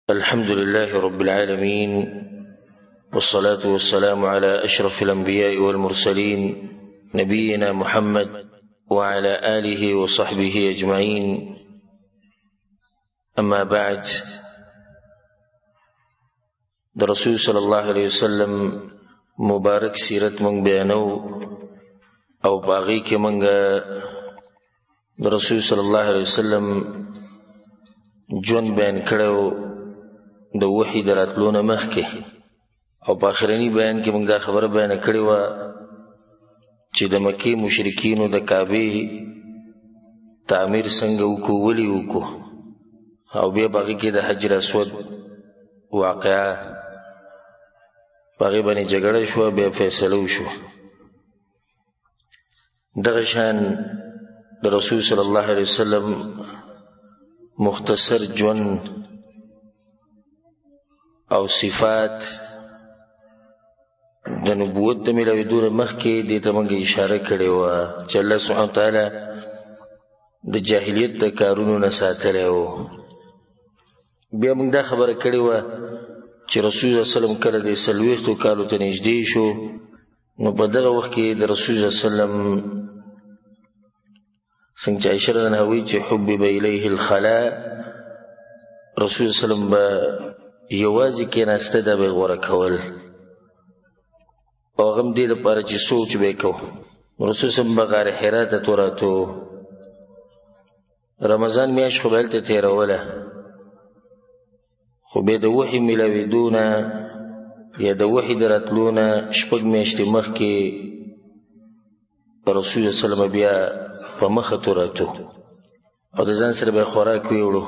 الحمد لله رب العالمين، والصلاة والسلام على أشرف الأنبياء والمرسلين نبينا محمد وعلى آله وصحبه أجمعين. أما بعد، رسول صلى الله عليه وسلم مبارک سیرت منگ بیانو او باغی کے منگا رسول صلی الله علیه وسلم جون بیان کړو د وحی دراتلونه مخکې، او په آخرنی بیان کې موږ دا خبره بیان کړې وه چې د مکې مشرکینو د کعبې تعمیر څنګه وکړو، ولې وکړو، او بیا په هغې کې د حجر اسود واقعه په هغې باندې جګړه شوه، بیا فیصله وشوه. دغه شان د رسول صلی الله علیه وسلم مختصر ژوند او صفات د نبوت د ملاویدو مخکې دې ته موږ اشاره کړې وه چې الله سبحانه وتعالی د جاهلیت د کارونو نه ساتلی و. بیا موږ دا خبره کړې وه چې رسول صلی الله علیه وسلم کله د 40 کالو ته نږدې شو، نو په دغه وخت کې د رسول صلی الله علیه وسلم څنګه چې عایشه رضی الله عنها وایي چې حبب الیه الخلاء، رسول صلی الله علیه وسلم به یوازې کېناسته دا به یې غوره کول، او هغه هم دې دپاره چې سوچ به یې کو. رسول صلی به غار حرا ته توراتو، رمضان میاشت خو به هلته تېروله، خو بیا د وحي میلاوېدو نه یا د وحي د راتلو نه 6 میاشتې مخکې رسول صلی وسلم بیا په مخه توراتو، او د ځان سره به یې خوراک ویوړو.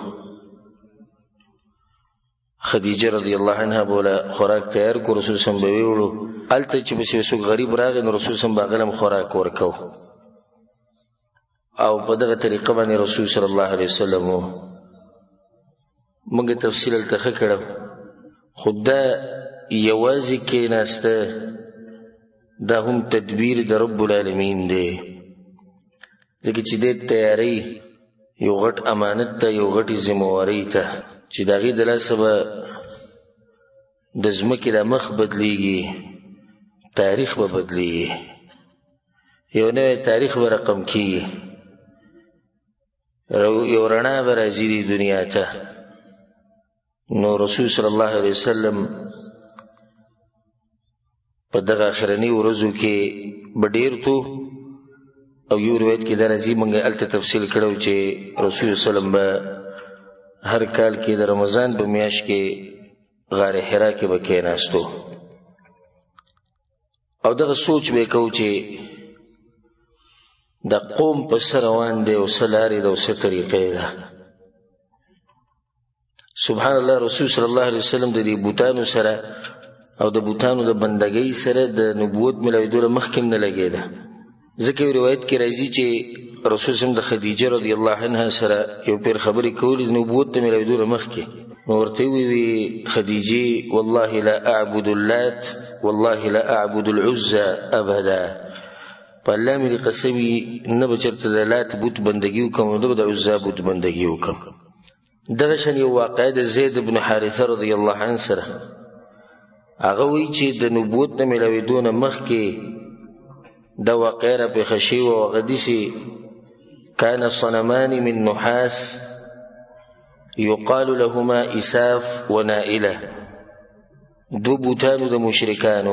خدیجه رضی الله عنها بوله خوراک تیار کو، رسول صلی الله علیه وسلم به ویوړو. هلته چې به څوک غریب راغی نو رسول صلی الله علیه وسلم به هغه هم خوراک ورکو، او په دغه طریقه باندې رسول صلی الله علیه وسلم موږ تفصیل هلته ښه کړو. خو دا یوازې کېناسته دا هم تدبیر د رب العالمین دی، ځکه چې دې تیاری یو غټ امانت ته، یو غټې ذمهوارۍ ته، چې د هغې د لاسه به د ځمکې د مخ بدلیږي، تاریخ به بدلیږي، یو نوی تاریخ به رقم کیږي، یو رڼا به راځي دې دنیا ته. نو رسول صلی الله علیه وسلم په دغه آخرني ورځو کې به ډېر تو، او یو روایت کې دا راځي، موږ هلته تفصیل کړو چې رسول صلی الله علیه وسلم به هر کال کې د رمضان په میاشت کې غار حرا کې به کېناستو، او دغه سوچ به یې کوو چې د قوم په څه روان دی، او څه لارې ده، او څه طریقې ده. سبحان الله، رسول صلی الله علیه وسلم د دې بوتانو سره او د بوتانو د بندګۍ سره د نبوت ملاوېدو نه مخکې نه لګېده، ځکه یو روایت کې راځي چې رسول صلی الله علیه وسلم د خدیجه رضی الله عنها سره یو پیر خبرې کولې د نبوت د ملاوېدو نه مخکې، نو ورته ویې خدیجې والله لا اعبد اللات والله لا اعبد العزى ابدا، په الله مې دې قسم وي نه به چېرته د لات بوت بندګي وکړم، نه به د عزا بوت بندګي وکړم. دغه شان یو واقعه د زید بن حارثه رضی الله عنه سره، هغه وایي چې د نبوت د ملاوېدو نه مخکې دا واقعه را پېښه شوې وه، او هغه داسې كان صنمان من نحاس يقال لهما اساف ونائله، دو بوتانو د مشرکانو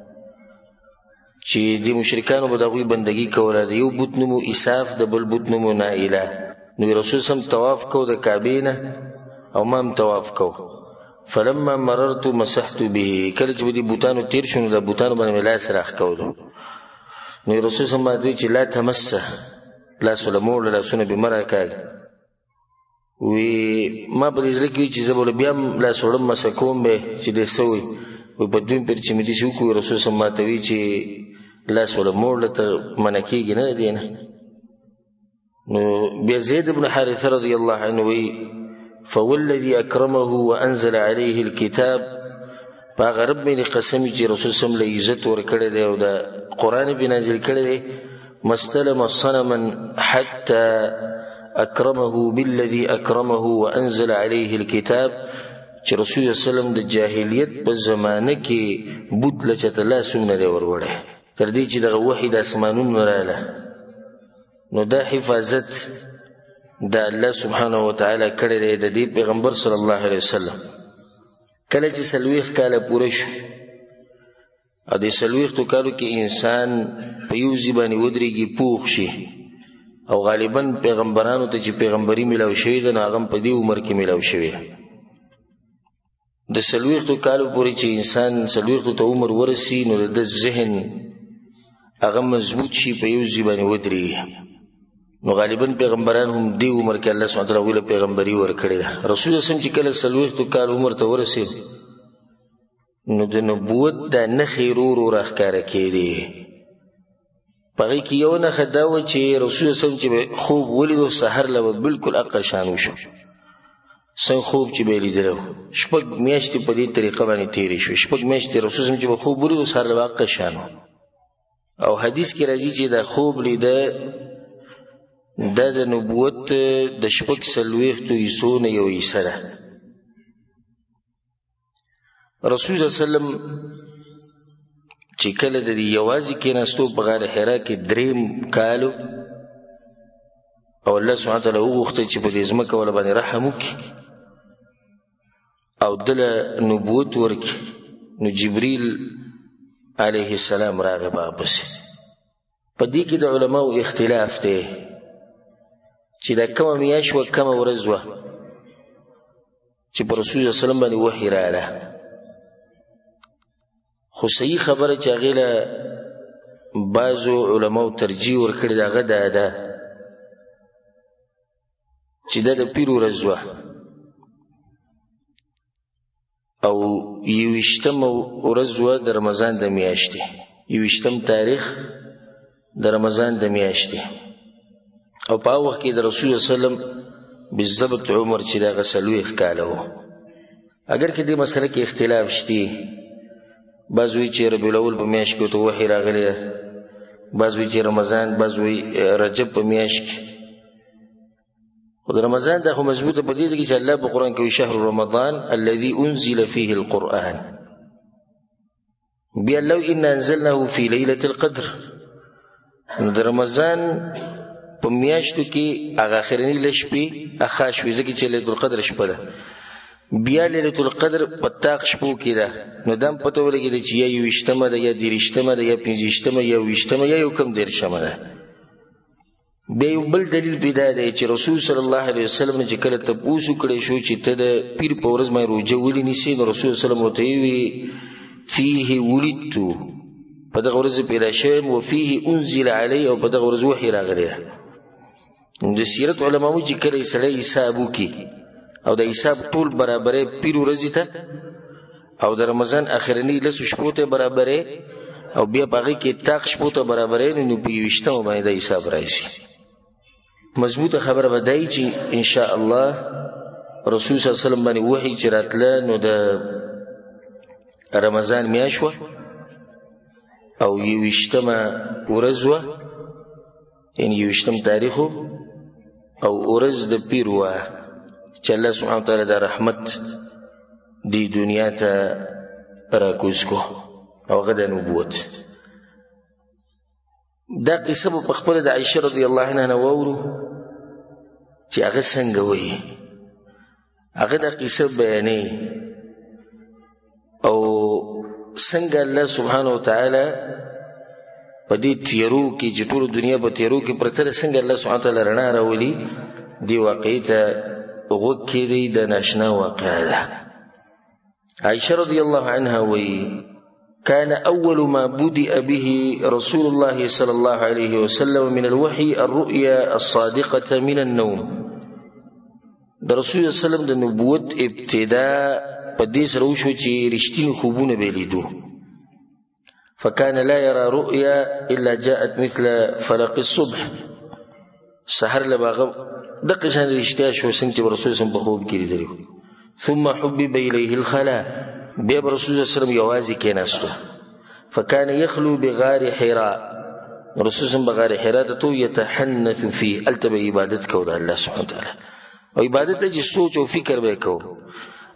چې د مشرکانو به د هغوی بندګي کوله، د یو بوت نوم اساف، د بل بوت نوم نائله. نو رسول سم طواف کو د کعبې نه، او ما هم طواف کو. فلما مررت مسحت به، کله چې به دې بوتانو تیر شو نو د بوتانو باندې مې لاس راښکولو. نو رسول سم باندې وایي چې لا تمسه، لاس وله مه وړه، لاسونه بې مه راکاږه. وی ما په دې زړه کې وي چې زه به بیا هم لاس وړم، مسه کوم به چې دی څه وي. وی په دویم پیر چې مې داسې وکړو، رسول سم ماته وایي چې لاس وله مه وړه، ته منع کېږي نه د دې نه. نو بیا زید بن حارثه رضی الله عنه وی فوالذي اکرمه وانزل عليه الكتاب، په هغه رب مې قسم چې رسول سم له عزت ورکړی دی او د قرآن به نازل کړی دی، مستلم صنما حتى أكرمه بالذي أكرمه وأنزل عليه الكتاب چې رسول الله صلی الله علیه وسلم د جاهلیت په زمانه کې بوت لچته لاسونه دی وروړی تر دې چې دغه وحی د اسمانونو رااله نو دا حفاظت د الله سبحانه وتعالى کړی دی د دې پیغمبر صلی الله علیه وسلم کله چې 40 کاله پوره شو او د 40 کالو کې انسان په یو ځای باندې ودرېږي پوخ شي او غالبا پیغمبرانو ته چې پیغمبري ملاو شوی ده نو هغه په دې عمر کې ملاو شوی د 40 کالو پورې چې انسان 40 ته عمر ورسی نو د ذهن هغه مضبوط شي په یو ځای باندې ودرېږي نو غالبا پیغمبران هم دی عمر کې الله سبحانه وتعالی ویله پیغمبري ورکړي ده رسول الله سم چې کله 40 کال عمر ته ورسید نو د نبوت د نخې ورو راښکاره کېدی پغې کې یو نښه دا و چې رسول الله سم چې خوب ولیدو سحر له بالکل اقا شان وشو څنګه خوب چې به لیدلو شپږ میاشتې په دې طریقه باندې تیرې شو شپږ میاشتې رسول الله چې خوب ولیدو سحر له اقا شان او حدیث کې راځي چې دا خوب لیده دا د نبوت د شپږ څلوېښتو حصو نه یو حصه ده رسول الله صلی الله علیه وسلم چې کله د یوازې کېناستو په غار حرا کې 3 کالو او الله سبحانه وتعالی وغوښتل چې په دې ځمکه ول باندې رحم وکړي او دله نبوت ورکړي نو جبريل علیه السلام راغی واپس په دې کې د علماو اختلاف دی چې دا کومه میاشت و کومه ورځ و چې په رسول الله صلی الله علیه وسلم باندې وحی رااله خو صحیح خبره چې هغې له بعضو علماو ترجیح ورکړې د هغه دا ده چې دا د پیر ورځ وه او 21 ورځ وه د رمضان د میاشتې 21 تاریخ د رمضان د میاشتې او په هغه وخت کې د رسول الله صلی الله علیه وسلم بالضبط عمر چې دغه 40 کاله و اگر کې دې مسله کې اختلاف شته بعض وی چې ربیع الاول په میاشت کې ته وحی راغلی بعض وی چې رمضان بعض وی رجب په میاشت کې خو د رمضان دا خو مضبوطه په دې کې چې الله په قرآن کې شهر رمضان الذي انزل فيه القرآن بیا لو ان انزلناه في ليله القدر نو د رمضان په میاشتو کې هغه اخرنی لشپې اخا شوي ځکه چې ليله القدر شپه ده بیا ليله القدر په تاق شپو کې ده نو دم پته ولګي چې یا 20مه ده یا 30مه ده یا 50مه یا 20مه یا یو کم 10مه ده بیا یو بل دلیل پیدا دی چې رسول صلی الله علیه وسلم چې کله تاسو کړی شو چې ته د پیر په ورځ باندې روزه ولې نیسې نو رسول صلی الله علیه وسلم وی فيه ولدت په دغه ورځ پیدا شوم او فيه انزل علی او په دغه ورځ وحی راغلی د سیرت علماو چې کله سړی حساب وکي او د حساب ټول برابرې پیر ورځ ته او د رمضان اخرنی لس شپو ته برابرې او بیا باغی کې تاق شپو ته برابرې نو په 20مه باندې د حساب راځي مضبوطه خبره بدای چې ان شاء الله رسول صلی الله علیه وسلم باندې وحی چې راتله نو د رمضان میاشت او 20مه ورځ یعنی 20م تاریخ او ورځ د پیر و چې الله سبحانه وتعالی د رحمت دی دنیا ته راکوز کو او غدا نبوت دا قصه په خپل د عائشه رضی الله عنها وورو چې هغه څنګه وایي هغه د قصه بیانې او څنګه الله سبحانه وتعالی په دې تیرو کې چې ټول دنیا په تیرو کې پرته څنګه الله سبحانه وتعالی رڼا راولي دی واقعي ته وګورئ د ناشنا واقعه ده عائشه رضی الله عنها وایي كان أول ما بدأ به رسول الله صلى الله عليه وسلم من الوحي الرؤيا الصادقة من النوم د رسول الله صلی الله علیه وسلم د نبوت ابتداء په دې سره وشو چې رښتینی خوبونه به لیدو فكان لا يرى رؤيا إلا جاءت مثل فلق الصبح سحر لباغ دقه شان رښتیا شو څنګه چې رسول الله په خوب کې لیدلو ثم حبب إليه الخلاء بیا رسول الله صلی الله علیه وسلم یوازې کېناستو فكان يخلو بغار حراء رسول الله بغار حراء ته يتحنث فيه التب عبادت کو الله سبحانه وتعالى او عبادت چې سوچ او فکر به کو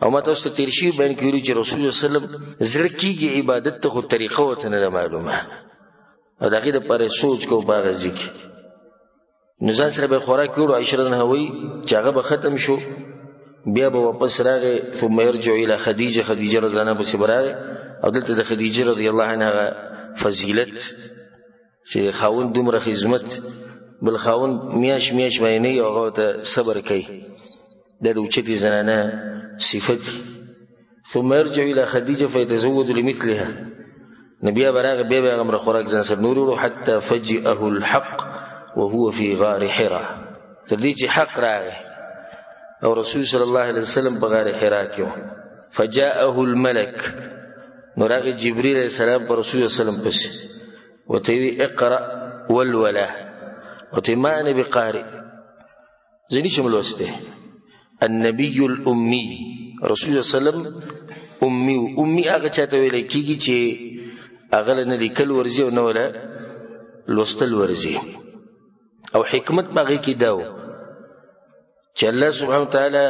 او ما تاسو ته تیر شي بیان کړو چې رسول الله صلی الله علیه وسلم زړه کېږي عبادت ته خو طریقه وته نه معلومه او دغه د پاره سوچ کو باغ ذکر نو ځان سره به خوراک کړو عائشہ رضی الله عنها چې هغه به ختم شو بیا به واپس راغی ثم يرجع الى خدیجه رضی الله عنها په براغه او دلته د خدیجه رضی الله عنها فضیلت چې خاوند دومره خدمت بل خاوند میاش باندې او هغه ته صبر کوي د اوچتي زنانه صفت ثم يرجع الى خديجه فيتزوج لمثلها نبي براغ بيبي امر خوراک ځان سره نور حتى فجئه الحق وهو في غار حراء تدې چې حق راغی او رسول صلی الله علیه وسلم په غار حراء کې فجاءه الملك نوراغ جبريل علیہ السلام پر رسول صلی الله علیه وسلم پس وتوی اقرا والولا وتما انا بقارئ زنی شمل واسطه النبي الامي رسول الله صلی الله علیه وسلم امي هغه چاته ویل کیږي چې هغه نه لیکل ورزي او نه ولا لوستل ورزي او حکمت باغی کی داو چې الله سبحانه وتعالى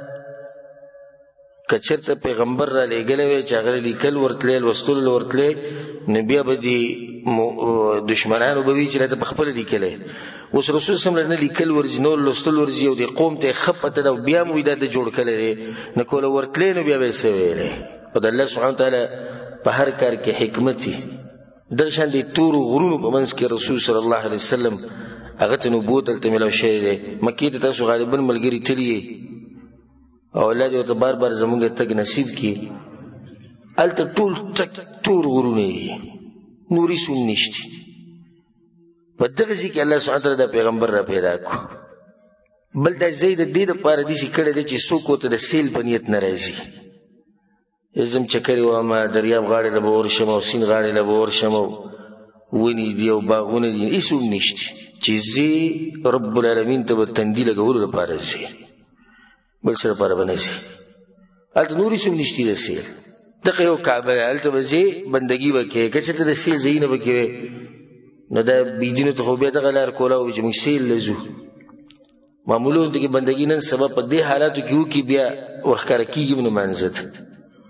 کچرته پیغمبر را لېګلې وي چې هغه لیکل ورتلې لوستل ورتلې نبی به دي دشمنانو به وی چې راته خپل لیکلې اوس رسول صلی الله علیه وسلم لیکل ورجنو لوستل ورجي او د قوم ته خپته دا بیا مو د جوړ کړي نه کول ورتلې نو بیا به سویلې او د الله سبحانه وتعالى په هر کار کې حکمت د شان دي تور غرونو په منځ کې رسول صلی الله علیه وسلم هغه ته نبوت تل ملو شي دي مکه ته تاسو غالبا ملګری تلی او الله دې ته بار بار زمونږ تک نصیب کی الته ټول تک تور غرونه نوري سون نشتی په دغه ځکه الله سبحانه وتعالى د پیغمبر را پیدا کو بل د زید د دې لپاره دي چې کړه دي چې څوک ته د سیل په نیت ناراضي ازم چکرې و ما دریاب غاړې له بور شمو او سین غاړې له بور شمو ونی دی او باغونه دي هیڅ نشتی چې زی رب العالمین ته تندی لګول لپاره زی بل سره لپاره بنسي الته نوري سم نشتی د سیل دغه یو کعبه الته وځي بندگی وکي کچته د سیل زینه وکي نو دا بيدینو ته خو به دغه لار کولا او چې موږ سیل لزو معمولون ته بندگی نن سبب په دې حالاتو کې وو کې بیا ورخکار کیږي نو منځت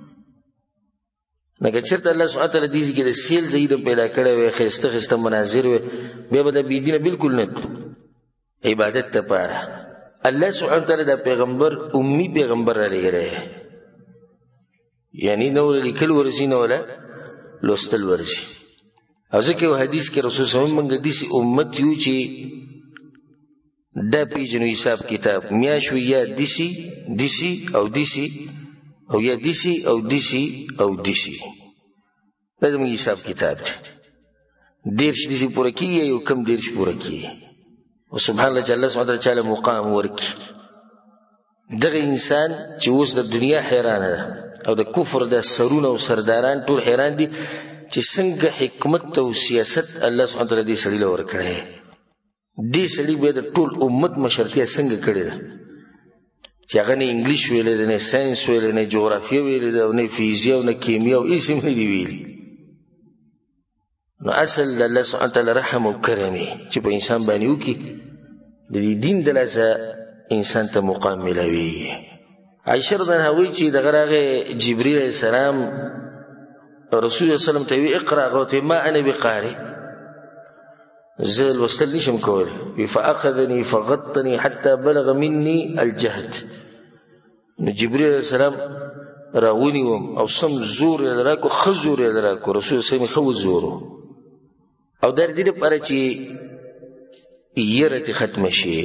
نګه چرته الله سبحانه وتعالى دې کې د سیل زید پیدا کړي وي خسته مناظر وي بیا به د بيدینه بالکل نه عبادت ته پاره الله سبحانه وتعالى د پیغمبر امي پیغمبر را لګره یعنی نو لیکل ورزي نه ولا لوستل ورزي او ځکه حدیث کې رسول صلی الله علیه وسلم موږ دې امت یو چې د پیجنو حساب کتاب میاشو یا دیسی او دیسی او یا دیسی او دیسی او دیسی دا زموږ حساب کتاب دی دیرش دیسی پوره کیږي یو کم دیرش پوره کیږي او سبحان الله چې الله سبحانه وتعالی مقام ورکی دغه انسان چې اوس د دنیا حیران ده او د کفر د سرونه او سرداران ټول حیران دي چې څنګه حکمت او سیاست الله سبحانه وتعالی دې سړي لور کړی دې سړي به د ټول امت مشرتیا څنګه کړی ده چې هغه نه انګلیش ویل نه ساينس ویل نه جغرافیه ویل نه فیزیاء نه کیمیا او هیڅ نه دی ویل نو اصل د الله سبحانه وتعالی رحم او کرم چې په انسان باندې وکي د دې دین د لاسه انسان ته مقام ملوي عائشہ رضی الله عنها چې دغه راغه جبرئیل علیہ السلام رسول الله صلی الله علیه وسلم ته اقرا غوته ما انا بقارئ زل وصل نشم کوله فاخذني فغطني حتى بلغ مني الجهد نو جبرئیل علیہ السلام راونی وم او سم زور لراکو خزور لراکو رسول الله صلی الله علیه وسلم زورو او در دې لپاره چې یره ختم شي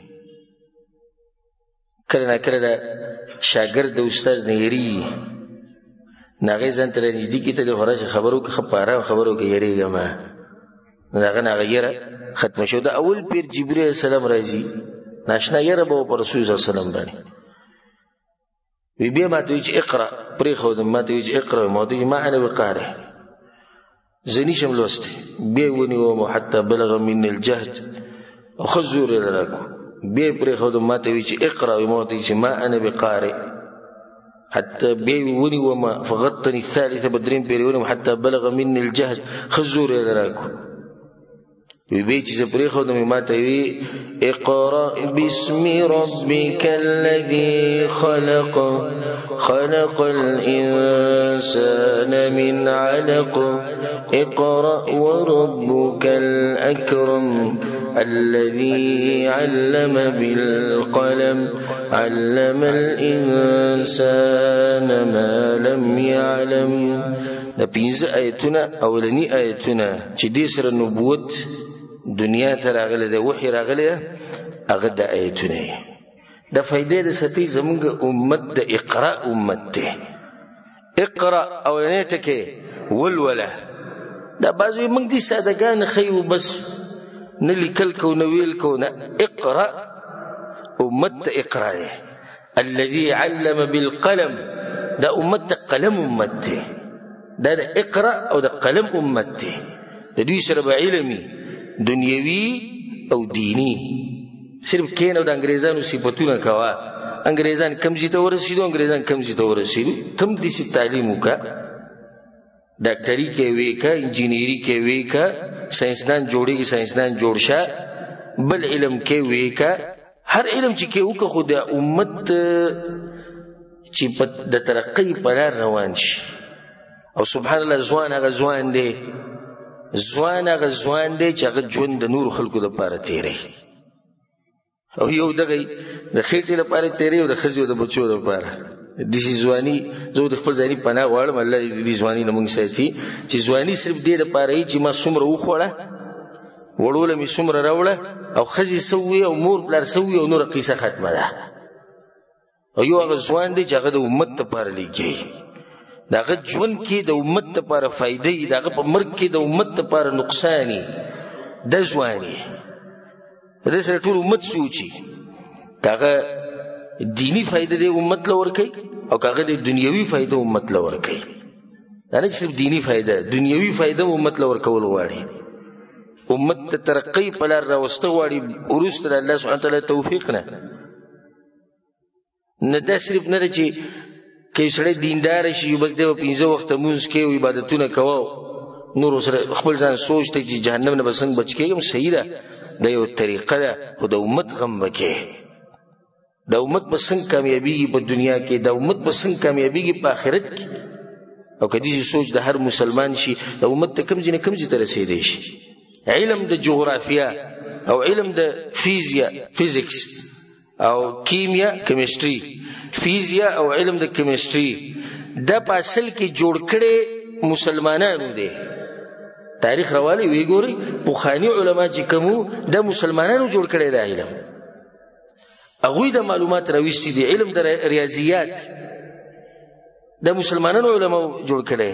کله کله شاګرد د استاد نه یری ناغه ځان تر نږدې کې ته د خبرو خبرو کې خبره خبرو کې یریږه ما ناغه غیره ختم شو د اول پیر جبرئیل السلام راځي ناشنا یره به پر رسول الله صلی الله علیه وسلم باندې وی بیا ماته چې اقرا پرې خو د ماته چې اقرا ماته ما انا بقارئ زنی شملوست بیا ونی و حتى بلغ من الجهد او خزور لراکو بیا پرې خو د ماته چې اقرا ماته چې ما انا بقارئ حتى بيوني وما فغطني الثالثة بدرين بيوني حتى بلغ مني الجهد خزور لراكو وی به چې زه پرېښودم ما ته وی اقرأ باسم ربك الذي خلق خلق الإنسان من علق اقرأ وربك الأكرم الذي علم بالقلم علم الإنسان ما لم يعلم. دا 15 آیتونه اولنی آیتونه چې دې سره نبوت دنیا ته راغلی ده، وحی راغلی ده، هغه د آیتونه د فائدې د ستې زمونږ امت د اقرا امت ده. اقرا اولنی ټکی ولوله، دا بعضوی موږ دي سادهګان خیو بس نه لیکل کو نه ویل کو نه. اقرا امت ته اقرا ده. الذي علم بالقلم دا امت د قلم امت ده. دا د اقرا او د قلم امت ده. د دوی سره به علمي دنیوي او دینی صرف کین او د انګریزانو صفاتونه کوا. انګریزان کمزې ته ورسېدو، انګریزان کمزې ته ورسېدو، تم دې سي تعلیم وکا، ډاکټري کې وې کا، انجینری کې وې کا، ساينسدان جوړيږي ساينسدان جوړ شه، بل علم کې وې کا، هر علم چې کې وکړه خو د امت چې د ترقۍ په لار روان شي. او سبحان الله ځوان هغه ځوان دی، ځوان هغه ځوان دی چې هغه ژوند د نورو خلکو دپاره تېری، او یو دغه د خېټې لپاره تېری او د ښځې او د بچو دپاره. داسې ځواني زه د خپل ځاني پناه غواړم، الله دې ځواني نه موږ ساتي، چې ځواني صرف دې دپاره وي چې ما څومره وخوړه، وړوله مې څومره راوړه، او ښځې څه ووي او مور پلار څه ووي، او نوره قیسه ختمه ده. او یو هغه ځوان دی چې هغه د امت دپاره لیکي، د هغه ژوند کې د امت دپاره فایده وي، د هغه په مرګ کې د امت دپاره نقصان وي. دا ځوان یې په دې سره ټول امت سوچي که هغه دینی فایده دی امت له ورکوي او که هغه د دنیوي فایده امت له ورکوي. دا نه چې صرف دینی فایده، دنیوي فایده امت له ورکول غواړي، امت ته ترقۍ په لار راوسته غواړي وروسته د الله سبحانه تعالی توفیق نه. نه دا صرف نه ده چې که یو سړی دینداره شي بس دی به 15 وخته لمونځ کوي او عبادتونه کوه، نورو سره خپل ځان سوچ دی چې جهنم نه به څنګه بچ کېږم. صحیح ده، دا یو طریقه ده، خو د امت غم به کوې، د امت به څنګه کامیابېږي په دنیا کې، د امت به څنګه کامیابېږي په آخرت کې. او که داسې سوچ د هر مسلمان شي، د امت ته کوم ځای نه کوم ځای ته رسېدی شي. علم د جغرافیا او علم د فیزیکس او کیمیا کیمستري، فیزیا او علم د کیمستري، دا په اصل کې جوړ کړي مسلمانانو دی. تاریخ رواني وی ګوري پخواني علما چې کومو د مسلمانانو جوړ کړي دا علم، هغوی د معلومات راوستي دي. علم د ریاضیات د مسلمانانو علما جوړ کړي.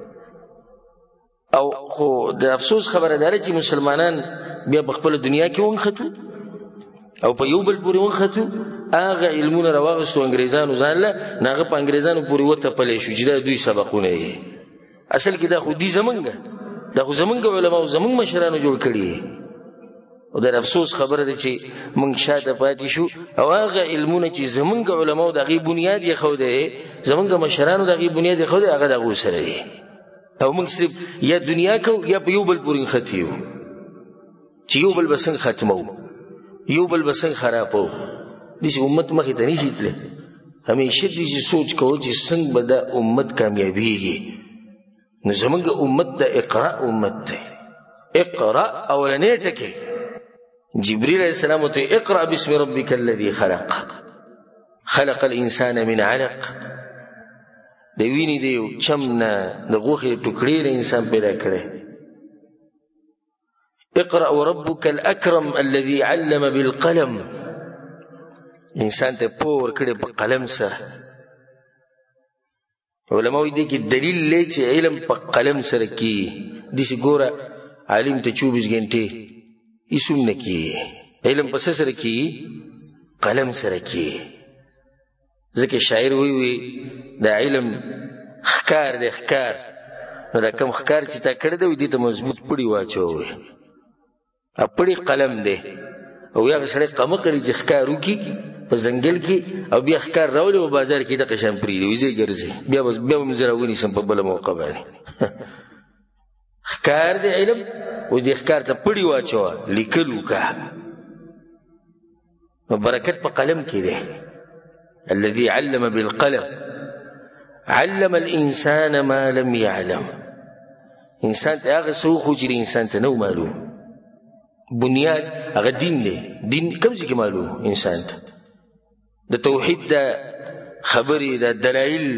او خو د افسوس خبره ده چې مسلمانان بیا په خپل دنیا کې ونختو او په یو بل پورې ونختو، هغه علمونه راواغستو انګریزانو ځان له، نه هغه په انګریزانو پورې وتپلی شو چې دا دوی سبقونه یې. اصل کې دا خو دي زمونږ، دا خو زمونږ علما او زمونږ مشرانو جوړ کړي. او د افسوس خبره ده چې موږ شاته پاتې شو، او هغه علمونه چې زمونږ علماو د هغې بنیاد یې ښودی، زمونږ مشرانو د هغې بنیاد یې ښودی، هغه د هغو سره دی. او موږ صرف یا دنیا کو یا په یو بل پورې نښتي یو چې یو بل به څنګه ختمو، یو بل به څنګه خرابو. داسې امت مخې ته نشي تللی. همیشه داسې سوچ کوو چې څنګه به دا امت کامیابېږي. نو زمونږ امت د اقرا امت دی. اقرا اولنی ټکی جبریل علیه السلام ته اقرا باسم ربک الذي خلق خلق الانسان من علق، د وینې د یو چم نه د غوښې ټوکړې نه انسان پیدا کړی. اقرأ وربك الاکرم الذي علم بالقلم، انسان ته پوه ورکړی په قلم سره. علماء دې کې دلیل لري چې علم په قلم سره کیږي. داسې ګوره عالم ته 24 غنټې هیڅوم نه کیږي، علم په څه سره کیږي؟ قلم سره کیږي. ځکه شاعر وی دا علم ښکار دی، ښکار. نو دا کوم ښکار چې تا کړی دی دې ته مضبوط پړي واچوئ، پړي قلم دی. او هغه سړی قمه کړي چې ښکار وکړي په ځنګل کې، او بیا ښکار راولي په بازار کې دغه شان پرېږدي، وزې ګرځي، بیا به مې زه راونیسم په بله موقع باندې. ښکار دی علم و دې ښکار ته پړی واچوه لیکل وکړه نو برکت په قلم کې دی الذي علم بالقلم علم الانسان ما لم يعلم انسان ته هغه څه وښو چې انسان ته نه معلوم بنیاد هغه دین دی دین کوم ځای کې معلوم انسان ته د توحید د خبرې د دلایل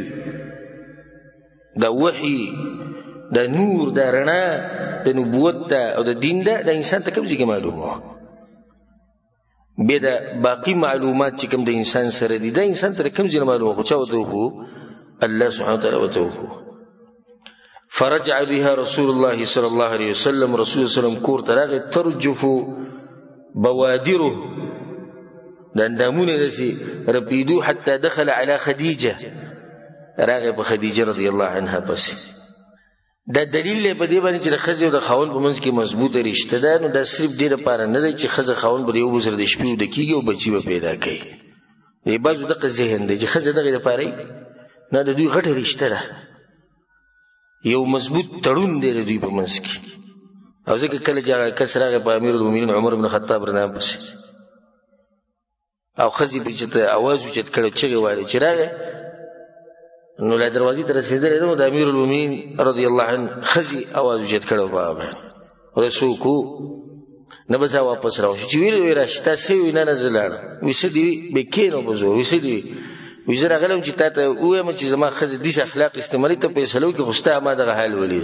د وحی د نور د رڼا د نبوت او د دین د انسان ته کوم ځای کې معلومه بیا د باقی معلومات چې کوم د انسان سره دي د انسان سره کوم ځای معلومه خو چا وته وخو الله سبحانه وتعالى وته وخو فرجع بها رسول الله صلى الله عليه وسلم رسول الله صلى الله عليه وسلم کور تراغه ترجف بوادره د اندامونه دسي رپیدو حتى دخل على خديجه راغه په خدیجه رضی الله عنها پس دا دلیل په دې باندې چې د خزې او د خاوند په منځ کې مضبوطه رشته ده نو دا صرف دې لپاره نه دی چې خزه خاوند به یو بل سره د شپې د کیږي او بچي به پیدا کوي یی بازو د ذهن دی چې خزه دغه لپاره نه د دوی غټه رشته ده یو مضبوط تړون دی د دوی په منځ کې او ځکه کله چې کسر هغه په امیر المؤمنین عمر بن خطاب رنام پس او خزې په چته आवाज وچت کړو چې وایي چې راغی نو له دروازې ته رسیدل نو د امیر المؤمنین رضی الله عنه خزي आवाज وجد کړو بابا رسول کو نه بس واپس راو چې ویل راشته سوي نه نزلاړ وسدي بکینو بزو وسدي وزره غلم چې تاسو وایم چې زما خزي د اخلاق استعمالي ته فیصلو کې غوسته ما دغه حال ولید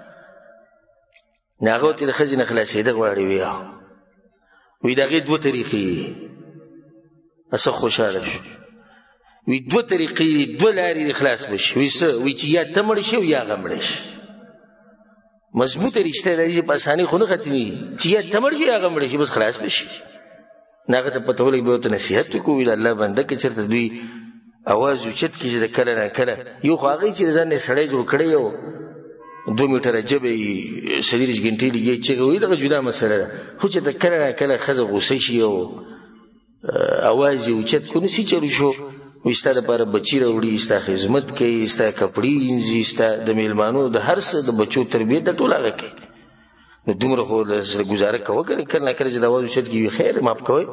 ناغه ته د خزي نه خلاصې د غواړي وی دغه دوه طریقې اسه خوشاله شو وی دو طریقې دو لارې اخلاص بشي وی چې یا تمړ شي یا غمړ شي مضبوطه رشته لري په اساني خونه ختمي چې یا تمړ شي یا غمړ شي بس خلاص بشي ناغه ته پته ولګي به ته نصيحت کوی الله بنده کې چرته دوی आवाज وچت کې چې کله نه کله یو خو هغه چې ځان نه سړی جوړ کړی یو 2 میټر جبه سړي غنټې لګي چې وی دغه جدا مسله خو چې کله نه کله خزه غوسه شي او आवाज وچت کو نشي چلو شو وستا د پر بچی راوړي استا خدمت کوي استا کپړی انځي استا د میلمانو د هر څه د بچو تربیت د ټوله کوي نو دومره خو سره گزاره کوي کنه کړه چې دا وځو چې کی خیر ماف کوي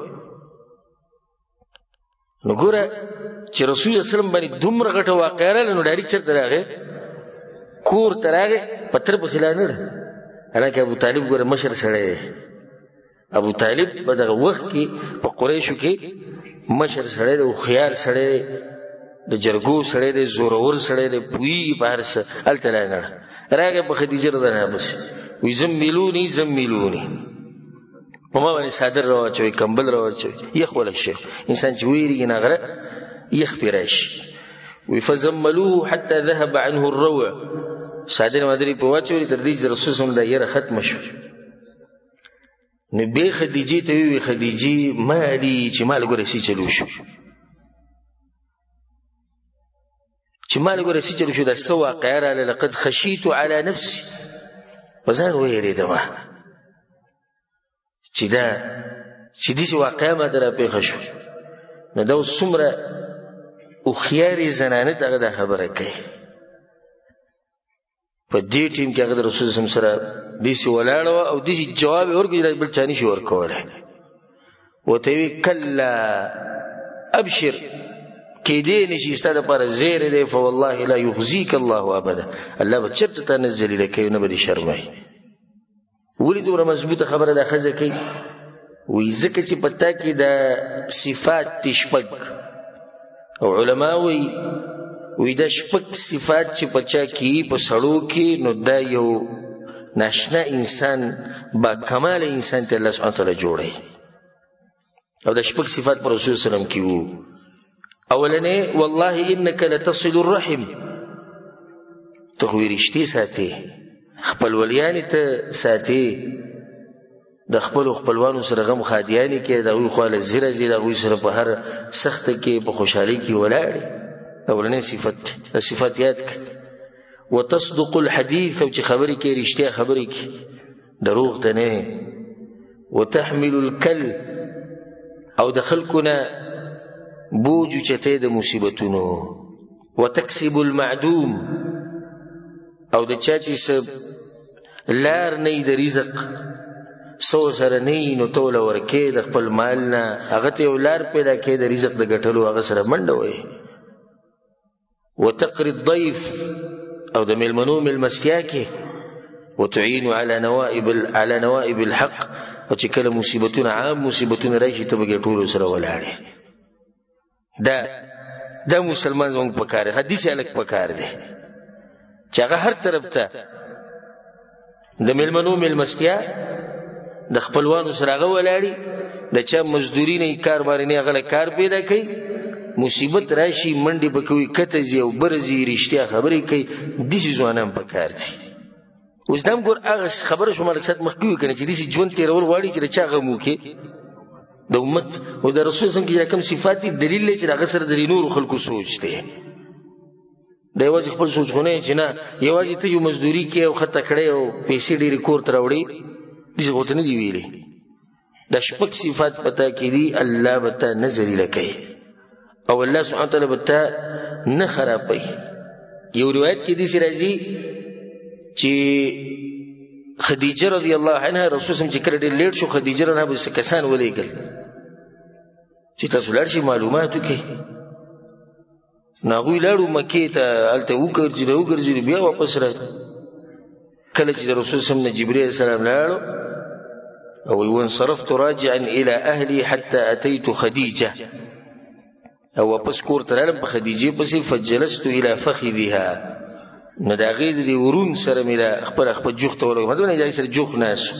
نو ګوره چې رسول الله سلام باندې دومره غټه واقعه راغله نو ډایرکټ چرته راغی کور تراغه پتر پسلانه الکه ابو طالب ګوره مشر سره ابو طالب په دغه وخت کې په قریشو کې مشر سره د خيار سره د جرګو سره د زورور سره د پوی بارس التلانه راغه په خدیجه رضی الله عنها بس وي زملونی په ما باندې صادر راوچوي کمبل راوچوي یخ ولا شي انسان چې ویری نه غره یخ پیراش وي فزملوه حتى ذهب عنه الروع صادر مدري په واچوي تر دې چې رسول الله یې ختم شو نو به خدیجه ته وی خدیجه مالی چې مال ګره سي چلو شو چې مال ګره سي چلو شو دا سو واقعه را لقد خشيت على نفسي وزن ويريدما چې دې واقعه ما در په خشو نو دا څومره او خياري زنانه ته دا خبره کوي په دې ټیم کې هغه رسول الله سره دیسی ولاړو او دیسی جواب ورکړي بل چاني شو ورکوله وته وی کلا ابشر کې دې نشي ستاده پر زیر دې فوالله لا يخزيك الله ابدا الله بچرته تنزل لکه نه بده شرمای ولې دومره مضبوطه خبره ده خزه کوي وې ځکه چې پتا کې د صفات تشبک او علما وې د شپک صفات چې پچا کې په سړو کې نو دا یو ناشنا انسان با کمال انسان ته الله سبحانه وتعالى جوړي او د شپږ صفات پر رسول سلام کې وو اولنې والله انك لتصل الرحم ته ورشتي ساتي خپل ولیان ته ساتي د خپلوانو سره غم خادیانی کې د وی خو له زیره زیره وی سره په هر سخت کې په خوشحالي کې ولاړ اولنې صفات یاد وتصدق الحديث او چې خبرې کې رښتیا خبرې کې دروغ ته نه وتحمل الكل او د خلقنا بوج چته د مصیبتونو وتكسب المعدوم او د چا چې لار نه د رزق سو سره نه نو ته له ورکې د خپل مال نه هغه ته یو لار پیدا کړې د رزق د ګټلو هغه سره منډه وایي. وتقري الضيف او د میلمنو میلمستیا کې وتعين على نوائب الحق او چې کله مصیبتونه عام مصیبتونه راشي ته به ټول سره ولاړې. دا مسلمان زموږ په کار حدیث الک په کار دی چې هغه هر طرف ته د میلمنو میلمستیا د خپلوانو سره هغه ولاړې د چا مزدوري نه کار باندې نه هغه کار پیدا کوي مصیبت راشي منډي بکوي کته زی او برزي رښتیا خبرې کوي د شي ځوانان په کار دي. اوس دم ګور هغه خبره شو ملک صاحب مخکې کنه چې د شي ژوند تیرول واړي چې چا غمو کې د امت او د رسول سم کې کوم صفات دلیل لري چې هغه سره د نور خلکو سوچ دی. د یوازې خپل سوچ خونه چې نه یوازې ته یو مزدوري کې او خطه کړې او پیسې ډېری کور تر وړي دې غوته نه دی ویلي. د شپږ صفات پتا کې دي الله وتا نظر لکې او الله سبحانه وتعالى بتا نه خرابوي. یو روایت کې دي چې راځي چې خدیجه رضی الله عنها رسول سم چې کړه ډېر لیټ شو خدیجه رانه به کسان ولېګل چې تاسو لاړ شي معلوماتو کې ناغوی لاړو مکې ته هلته وګرځېدو بیا واپس را کله چې د رسول سم نه جبرئیل السلام لاړو او وانصرفت راجعا الى اهلي حتى اتيت خدیجه او واپس کور ته رالم په خدیجه پسې فجلست الى فخذها نو د هغې د ورون سره مې خپل جوخ ته ولګوم د هغې سره جوخ ناست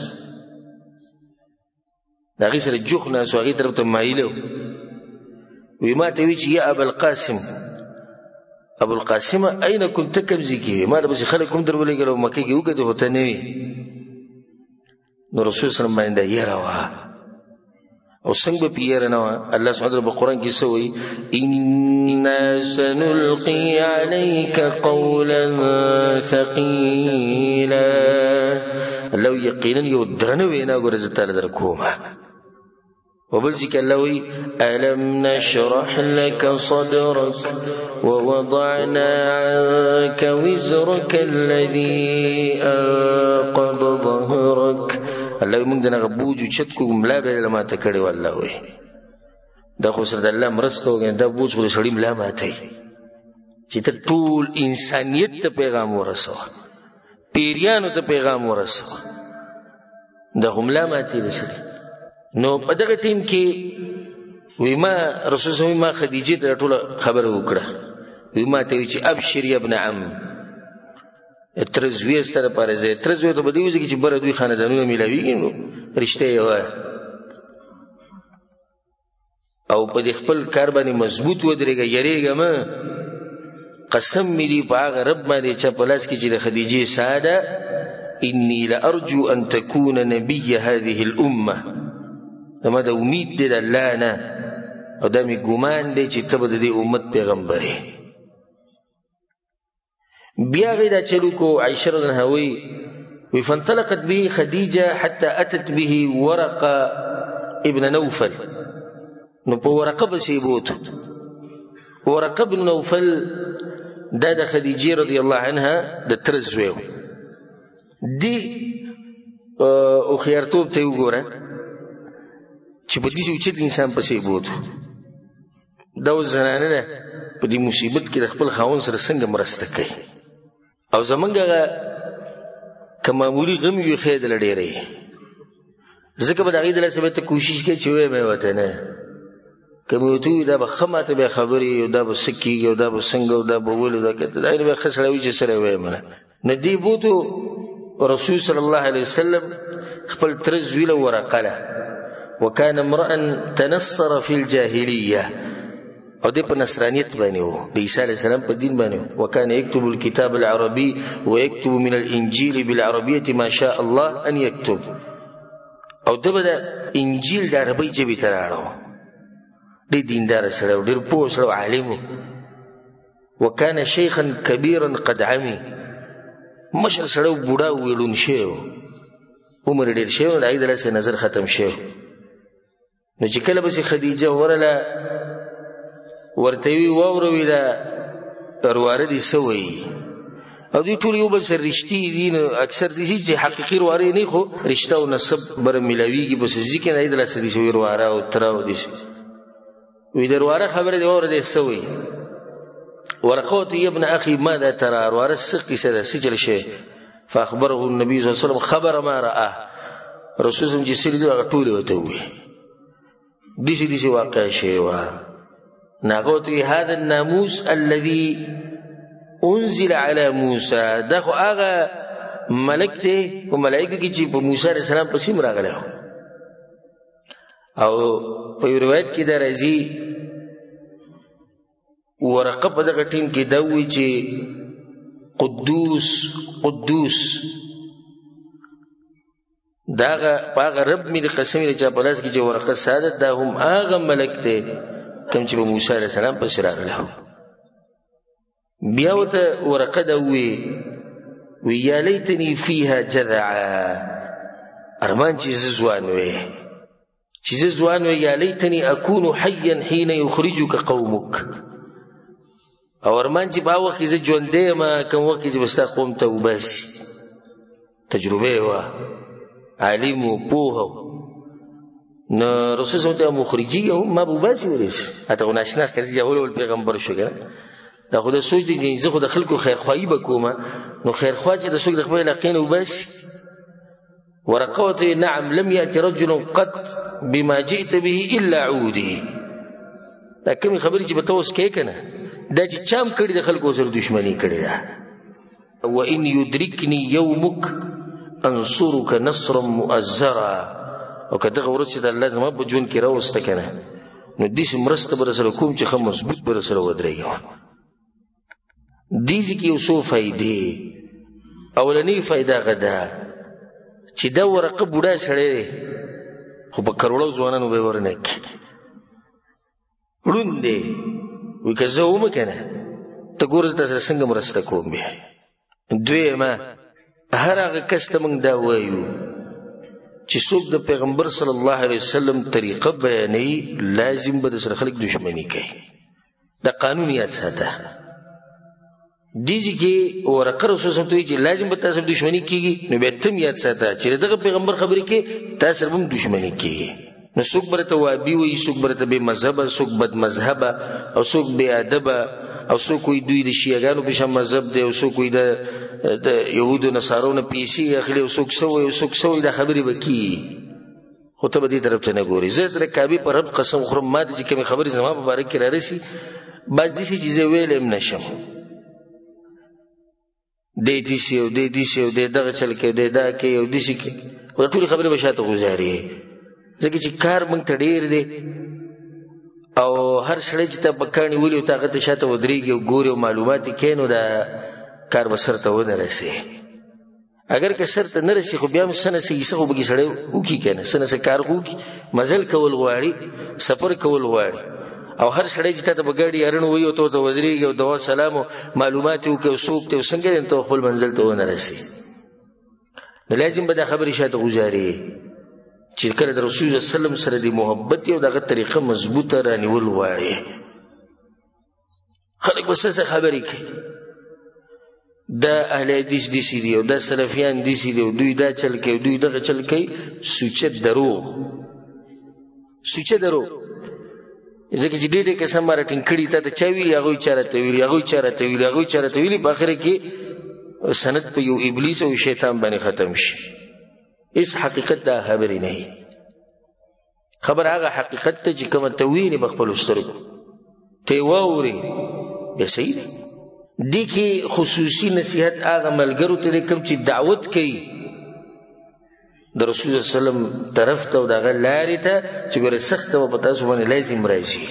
د هغې سره جوخ ناست هغې طرف ته مایله وی ما ته وی چې یا ابوالقاسم اين كنت کوم ځای کې ما دپسې خلک هم در ولېږل او مکې کې وکتې خو ته نه وي نو رسول سلم باندې دا یره وه او څنګه به پیره نه وه الله سبحانه وتعالی په قرآن کې څه وایي انا سنلقي عليك قولا ثقيلا الله یقینا یو درنه وینا ګوره زه تعالی در کومه وبل ذكر الله ألم نشرح لك صدرك ووضعنا عنك وزرك الذي أنقض ظهرك الله موږ دغه بوج چت کوم لا به لما تکړه والله وي دا خو سره د الله مرستو دا بوج خو سړی ملا ماته چې ته ټول انسانیت ته پیغام ورسو پیریانو ته پیغام ورسو دا هم لا ماته رسول نو په دغه ټیم کې وی ما رسول الله ما خدیجه ته ټول خبر وکړه وی ما ته چې ابشر یا ابن عم ترزوی ستاره پارزه ترزوی ته بدیږي چې بر دوی خاندانونه ملاویږي نو رښتیا یې وای او په خپل کار باندې مضبوط ودرېږي یریږه ما قسم مې دی په هغه رب باندې چې په لاس کې چې د خدیجه ساده انی لارجو ان تكون نبي هذه الامه دما د امید دی د الله نه او د می ګمان دی چې ته به د دې امت پیغمبرې بیا غیدا چلو کو عائشه رضی الله عنها وی فانطلقت به خدیجه حتى اتت به ورقه ابن نوفل نو په ورقه بسې بوت ورقه ابن نوفل دا د خدیجه رضی الله عنها د ترزوی دی او خیرتوب ته وګوره چې په دې اوچت انسان پسې بوت دا زنانه نه په دې مصیبت کې د خپل خاوند سره څنګه مرسته کوي او زمونږه کماموري غم یو خیر دل ډېرې ځکه به د هغې د لاسه به ته کوشش کوي چې وی مې ورته نه که مې ورته وي دا به ښه ماته بیا خبرې او دا به څه کېږي او دا به څنګه او دا به ولې دا که دا به ښه سړی وي چې سره ویم نه نه دې بوتو رسول صلی الله علیه وسلم خپل ترز ویله ورقه له وكان امرأ تنصر في الجاهلية او دې په نصرانیت باندې وو د عیسی علیه السلام په دین باندې وكان يكتب الكتاب العربي ويكتب من الانجيل بالعربية ما شاء الله ان يكتب او دغه د انجیل د عربی ژبې ته راړو ډېر دیندار سره ډېر پوه سره عالم وكان شيخا كبيرا قد عمي مشر سره بوډا ویلون شي عمر ډېر شي او د عید له نظر ختم شي نو چې کله به خدیجه ورله ورته وی ووروي دا ورواره دي سوی او دوی ټول یو بل سره رشتي دي. نو اکثر دي چې حقیقي ورواره نه خو رشته او نسب بر ملاویږي بس ځکه نه د لاسه دي شوی ورواره او تر او دي وی د ورواره خبره دی اور دي سوی ورقوت ابن اخي ماذا ترى ورواره سقي سره سجل شي فاخبره النبي صلى الله عليه وسلم خبر ما راه رسول الله جسر دي ټول وته وي دي واقع شي وا ناغوت هذا الناموس الذي انزل على موسى دا خو هغه ملک ته او ملائکه کی چې په موسی عليه السلام په سیم راغله او په روایت کې دا راځي ورقه په دغه ټیم کې دا وی چې قدوس داغه هغه رب می د قسم چې په لاس کې چې ورقه سعادت دا هم هغه ملک ته کوم چې په موسی عليه السلام په سیر راغله بیا وته ورقه دا وی یا لیتنی فیها جذعا ارمان چې زوان وی یا لیتنی اكون حیا حين يخرجك قومك او ارمان چې په وخت کې ژوندې ما کوم وخت چې بستا قوم ته وباسي تجربه وا عالم او پوه نو رسول الله مخرجي او ما وباسي ورس اته ناشنا کړي جوړول پیغمبر شو کنه دا خو د سوچ دي چې زه خو د خلکو خیرخواهي وکوم نو خیرخواه چې د څوک د خپل یقین وباسي ورقوت نعم لم يأتي رجل قد بما جئت به الا عودي دا کوم خبرې چې به تاسو کې کنه دا چې چام کړي د خلکو سره دښمنی کړي دا وان يدركني يومك انصرك نصرا مؤزرا او کله ورته د الله زما په جون کې راوسته کنه نو دې سمرسته بر سره کوم چې خم مضبوط بر سره ودرېږي دیزی کی اوسو فائدې اولنی فائدہ غدا چې دا ورقه بوډا سړی خو په کروڑو ځوانانو به ورنک وړوندې وی که زه ومه کنه ته ګور زه تاسو څنګه مرسته کوم به دویمه هر هغه کس ته موږ دا وایو چې څوک د پیغمبر صلی الله علیه وسلم طریقه بیانوي لازم به د سره خلک دښمنی کوي دا قانونیات ساته دیږي کې ورقه رسول الله چې لازم به تاسو دښمنی کیږي نو به تم یاد ساته چې دغه پیغمبر خبرې کې تاسو هم دښمنی کیږي نو څوک برته وابي وي څوک برته به مذهب څوک بد مذهب او څوک به ادب او څوک دوی د شیعاګانو په شان مذهب دی او څوک د يهودو نصارو پیسې اخلي او څوک سوې د خبرې وکي خو ته به دې طرف ته نه ګوري زه تر کعبه پر رب قسم خورم ما دې کوم خبرې زما مبارک کې رارسي بس دې شي چې ویل هم نشم دې دې شي دغه چل کې دا کې او دې شي ټول خبرې بشاته گزاري ځکه چې کار مونږ ته ډیر دی او هر سړی چې ته پکانی ولي او طاقت شاته ودرېږي او ګوري او معلومات کینو دا کار بسرته ونه رسي اگر که سرته نه رسي خو بیا هم سنه سي خو بګي سړی وکي کنه سنه سي کار وکي مزل کول غواړي سفر کول غواړي او هر سړی چې ته بګړی ارن وي او ته ودرېږي او دوا سلام معلومات وکي او سوق ته څنګه ته خپل منزل ته ونه رسي لازم به دا خبرې شاته گزاري چې کله د رسول الله صلی الله علیه وسلم سره د محبت او دغه طریقه مضبوطه رانیول غواړي خلک وسه خبرې کوي دا اهل حدیث دي سي دي او دا سلفیان دي سي دي دوی دا چل کوي دوی دغه چل کوي سوچه دروغ ځکه چې دې قسم مارټینګ کړي ته چا ویلي هغه چارته ویلي په اخر کې سند په یو ابلیس او شیطان باندې ختم شي اس حقیقت دا خبرې نه خبر هغه حقیقت ته چې کوم توین بخپل سترګو ته ووري به صحیح دي کې خصوصي نصيحت هغه ملګرو ته کوم چې دعوت کوي د رسول الله سلام طرف ته دغه لارې ته چې ګوره سخت او پتا سو باندې لازم راشي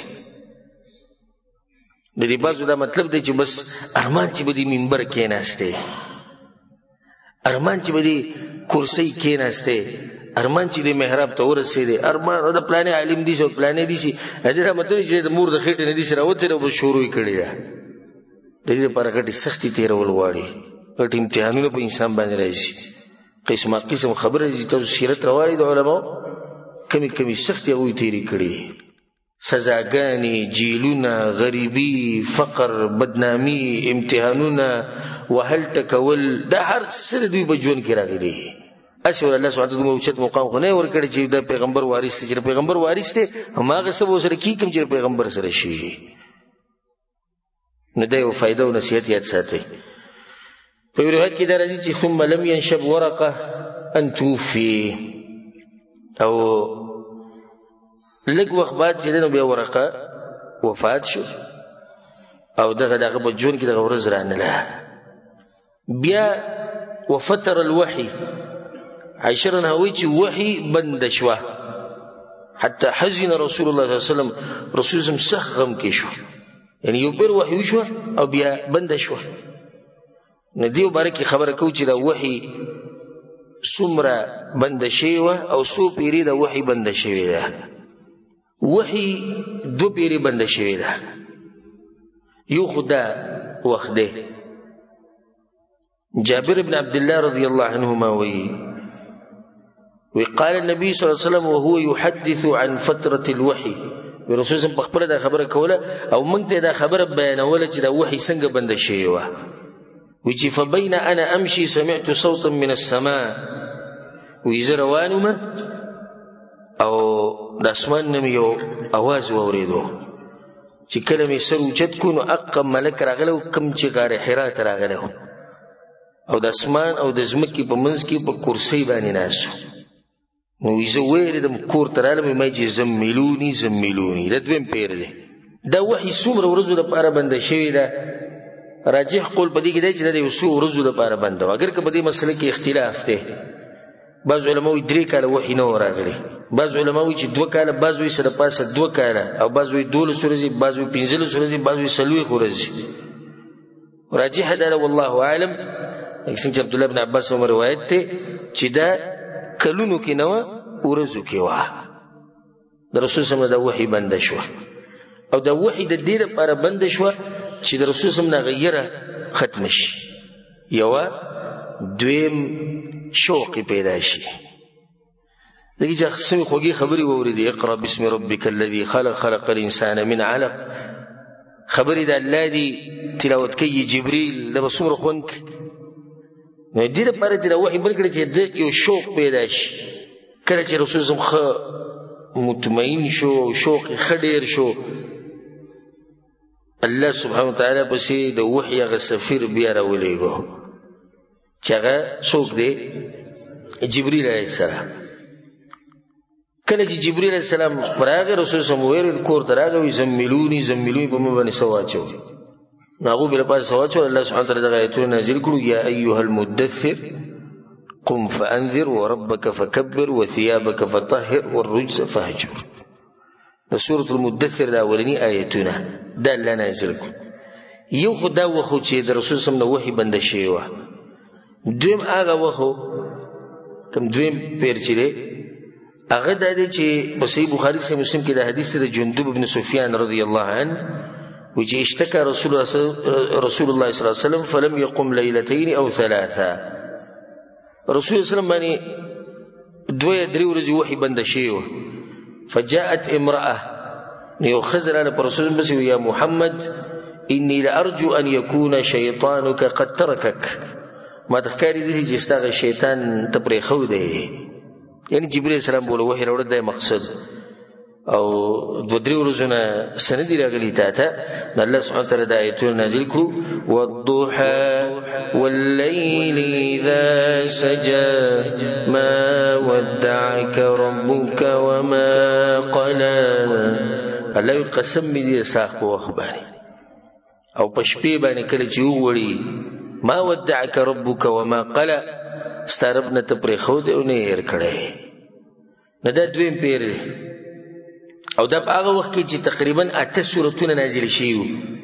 د دې بازو دا مطلب دی چې بس ارمان چې به د منبر کې ناشته ارمان چې به د کرسي کې ناشته ارمان چې د محراب ته ورسېده ارمان د پلان عالم دي شو پلان دي شي اجر مته چې د مور د خېټه نه دي سره وته به شروع کړي دا د دې لپاره غټي سختي تیرول غواړي غټي امتحانونه په انسان باندې راشي قسم خبره چې تاسو سیرت روایت د علماء کمی سختي وي تیری کړي سزاګانی جیلونه غریبی فقر بدنامی امتحانونه وهل ټکول دا هر څه دوی په ژوند کې راغلي اسی ول الله سبحانه وتعالى اوچت مقام خو نه ورکړي چې د پیغمبر وارث دي چې پیغمبر وارث دي هماغه څه وسره کی کوم چې پیغمبر سره شي نو دا یو فائدہ او نصیحت یاد ساتي په روایت کې دا راځي چې ثم لم ينشب ورقه ان توفي او لږ وخت بعد چې نو بیا ورقه وفات شو او دغه په ژوند کې دغه ورځ رانله بیا وفتر الوحي عائشہ رنهوی چې وحي بند شو حتى حزن رسول الله صلی الله علیه وسلم رسول الله سخ غم کې شو یعنی یو بیر وحي شو او بیا بند شو ندیو بارکی خبره کو چې دا وحي سمره بند شي او سو پیری دا وحي بند شي دا وحي دو پیری بند شي دا یو خدا وخت ده جابر بن عبد الله رضي الله عنهما وقال النبي صلى الله عليه وسلم وهو يحدث عن فترة الوحي رسول الله په خبره دا خبره کوله او موږ ته دا خبره بیانوله چې دا وحي څنګه بند شي وجي فبين انا امشي سمعت صوتا من السماء ويزروانما او د اسمان نم یو आवाज اوریدو چې کلمې سر اوچت کو نو اقم ملک راغله کم چې غار حرا ته راغله او د اسمان او د زمکې په منځ کې په کرسي باندې ناسو نو یزه ویریدم کور تراله مې چې زميلوني د دویم پیر دی دا وحي څومره ورځو لپاره بند شوی دا راجح قول پدې کې دی چې د یوسو ورځو لپاره بند و اگر که په دې مسله کې اختلاف دی بعض علماء 3 کاله وحي نه راغلي بعض علماء چې 2 کاله بعض وی سره پاسه 2 کاله او بعض وی 12 ورځې بعض وی 15 ورځې بعض وی 30 ورځې راجح دا والله اعلم څنګه عبد الله بن عباس عمر روایت ته چې دا کلونو کې نو ورځو کې وا د رسول صلی الله علیه وسلم د وحي بند شو او د وحي د دې لپاره بند شو چې د رسول صلی الله علیه وسلم غیره ختم شي یو دویم شوق پیدا شي دغه چې قسم خوږی خبري ووري اقرا بسم ربک الذی خلق خلق الانسان من علق خبري د الله دی تلاوت کوي جبريل د بصور خونک نو دې لپاره د وحي بل کړي چې د یو شوق پیدا شي کله چې رسول الله مطمئن شو شوق خډیر شو الله سبحانه وتعالى پسې د وحي غ سفیر بیا راولېګو چې هغه څوک دی جبريل عليه السلام کله چې جبريل عليه السلام راغی رسول الله ویل کور تراغوي زميلوني په مې باندې سواچو ناغو بل پاس سواچو الله سبحانه وتعالى د آیتونو نازل کړو یا ایها المدثر قم فانذر وربك فكبر وثيابك فطهر والرجز فهجر د سوره المدثر دا اولنی آیتونه دا الله نازل کړو یو خدا وخو چې د رسول صلی الله علیه وسلم وحی بند شي و دویم هغه وخو کوم دویم پیر چې هغه د دې چې په صحیح بخاری صحیح مسلم کې د حدیث د جندب بن سفیان رضی الله عنه وجه اشتكى رسول الله صلى الله عليه وسلم فلم يقم ليلتين او ثلاثه رسول الله صلى الله عليه وسلم باندې 2-3 ورځې وحي بند شي فجاءت امراه یو خزر علی رسول الله يا محمد اني لارجو ان يكون شيطانك قد تركك ما تخکاری دي چې ستاسو شیطان ته پرې خو دی یعنی جبرئیل السلام بوله وحي راوړل د مقصد او 2-3 ورځې سندې راغلي ته الله سبحانه وتعالى د آیتونو نازل کړو والضحى والليل اذا سجى ما ودعك ربك وما قلى الله قسم دې ساخ په خبري او پشپې باندې کله چې وړي ما ودعك ربك وما قلى ستاربنه ته پرې خو دی او نه ير کړي نه دا دویم پیر دی او دا په هغه وخت کې چې تقریبا 8 سورتونه نازل شي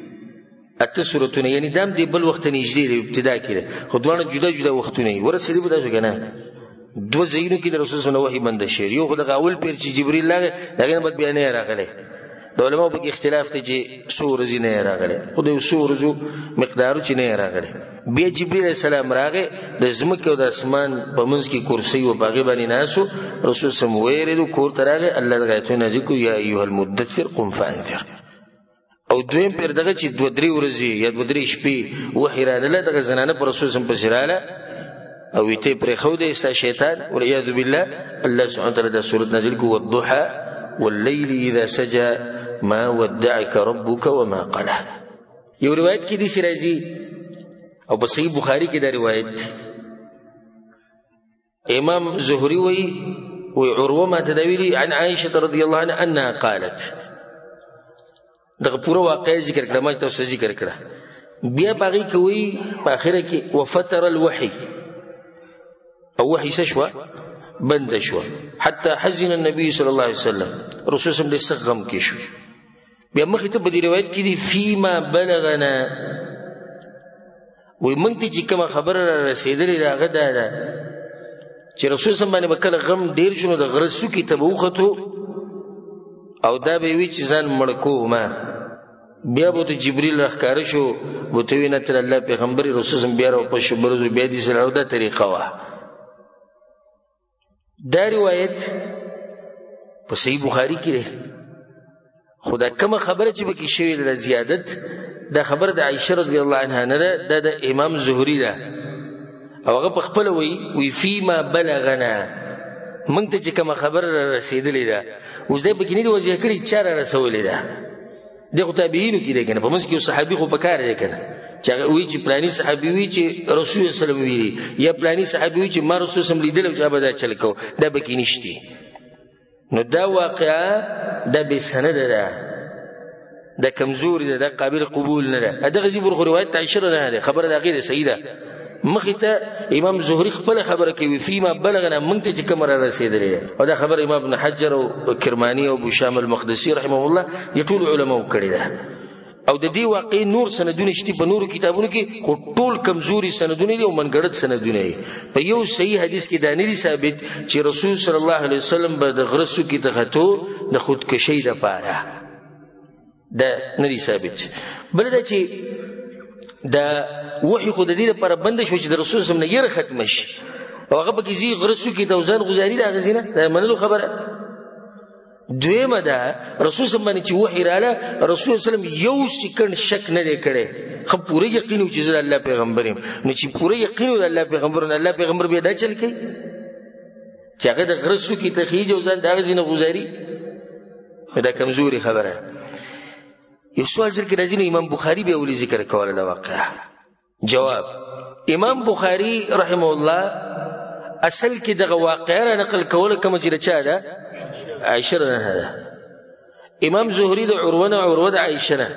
8 سورتونه یعنی دام دی بل وخت نږدې دی ابتدا کړي خو دوه جدا وختونه ورسېدي به دا څنګه دو زینو کې د رسول الله وحي بند شي یو خدای اول پیر چې جبرئیل لاغه دغه مت بیان نه راغله د علماء په اختلاف ته چې سورې نه راغله خدای سورې مقدارو چې نه راغله بیا جبرئیل السلام راغه د زمکه او د اسمان په منځ کې کرسي او باغ باندې ناسو رسول سم ویریدو کور تراغه الله دغه ته نزدیک یا ایه المدثر قم فانذر او او دویم پیر دغه چې 2-3 ورځې یا 2-3 شپې وحی رانله دغه زنانه پر رسول سم پسې رااله او ته پرې خو دې استا شیطان والعیاذ بالله. الله سبحانه وتعالی د سورۃ نازل کو والضحى والليل اذا سجى ما ودعك ربك وما قلى. یو روایت کې دي سراجي او په صحیح بخاری کې دا روایت امام زهري وی عروه ما تداویلی عن عائشه رضی الله عنها انها قالت. دغه پوره واقعي ذکر کړه ما تاسو ذکر کړه بیا باغی کوي په اخره کې وفتر الوحي او وحي شوا بند شوا حتى حزن النبي صلى الله عليه وسلم رسول صلی الله علیه وسلم کې شو. بیا مخې ته په دې روایت کې دي فيما بلغنا وي مونږ ته چې کومه خبره رسیدلې راغه ده چې رسول صلی الله علیه وسلم کله غم ډیر شنو د غرسو کې تبوخته او دا به وی چې ځان مړکو ما بیا بوته جبريل راخاره شو بوته وینه تر الله پیغمبر رسول صلی بیا او په شبرزو بیا دي سره دا طریقه وا. دا روایت په صحیح بخاری کې ده. خدا کومه خبره چې بکی شوی د زیادت دا خبره د عائشه رضی الله عنها نه ده د امام زهري ده او هغه په خپل وی فيما بلغنا مونږ ته چې کومه خبره رسیدلې ده اوس دې بګینې د وجه کړي چا رسولې ده دغه تابعینو کې ده کنه په منځ کې صحابي خو پکاره ده کنه چې وی چې پلاني صحابي وی چې رسول الله صلی الله علیه وسلم ویلي یا پلاني صحابي وی چې ما رسول الله لیدل او جواب دا چل کو دا بګی نشتی. نو دا واقعا دا به سند ده دا کمزوري ده دا قابل قبول نه ده. دغه زی بر روایت عائشه نه ده خبره دا غیر صحیح ده. مخته امام زهري خپل خبره کوي فيما بلغنا مونږ ته چې کوم را رسیدلې او دا خبر امام ابن حجر او کرمانی او ابو شام المقدسي رحمه الله دي ټول علماء کړی ده. او د دې واقع نور سندونه شته په نورو کتابونو کې خو ټول کمزوري سندونه دي او منګړت سندونه دي. په یو صحیح حدیث کې دا نه دي ثابت چې رسول صلی الله علیه وسلم به د غرسو کې تخته د خودکشي د پاره دا نه دي ثابت. بل دا چې دا وحي خود دې لپاره بند شو چې د رسول صلی الله علیه وسلم نه ختم شي او هغه به کیږي غرسو کې توزان غزاري دا غزینه دا منلو خبره. دویمه ده رسول صلی الله علیه وسلم چې وحي رااله رسول صلی الله علیه وسلم یو سکند شک نه دی کړي خو پوره یقین و چې الله پیغمبر نو چې پوره یقین و الله پیغمبر نه الله پیغمبر به دا چل کوي چې هغه د غرسو کې تخیج او ځان دا غزینه غزاري دا کمزوري خبره. یو سوال ذکر راځي نو امام بخاری به ولي ذکر کوله دا واقعه. جواب امام بخاری رحمه الله اصل کې دغه واقعه نقل کوله کوم چې رچا ده عائشه نه ده. امام زهري د عروه د عائشه نه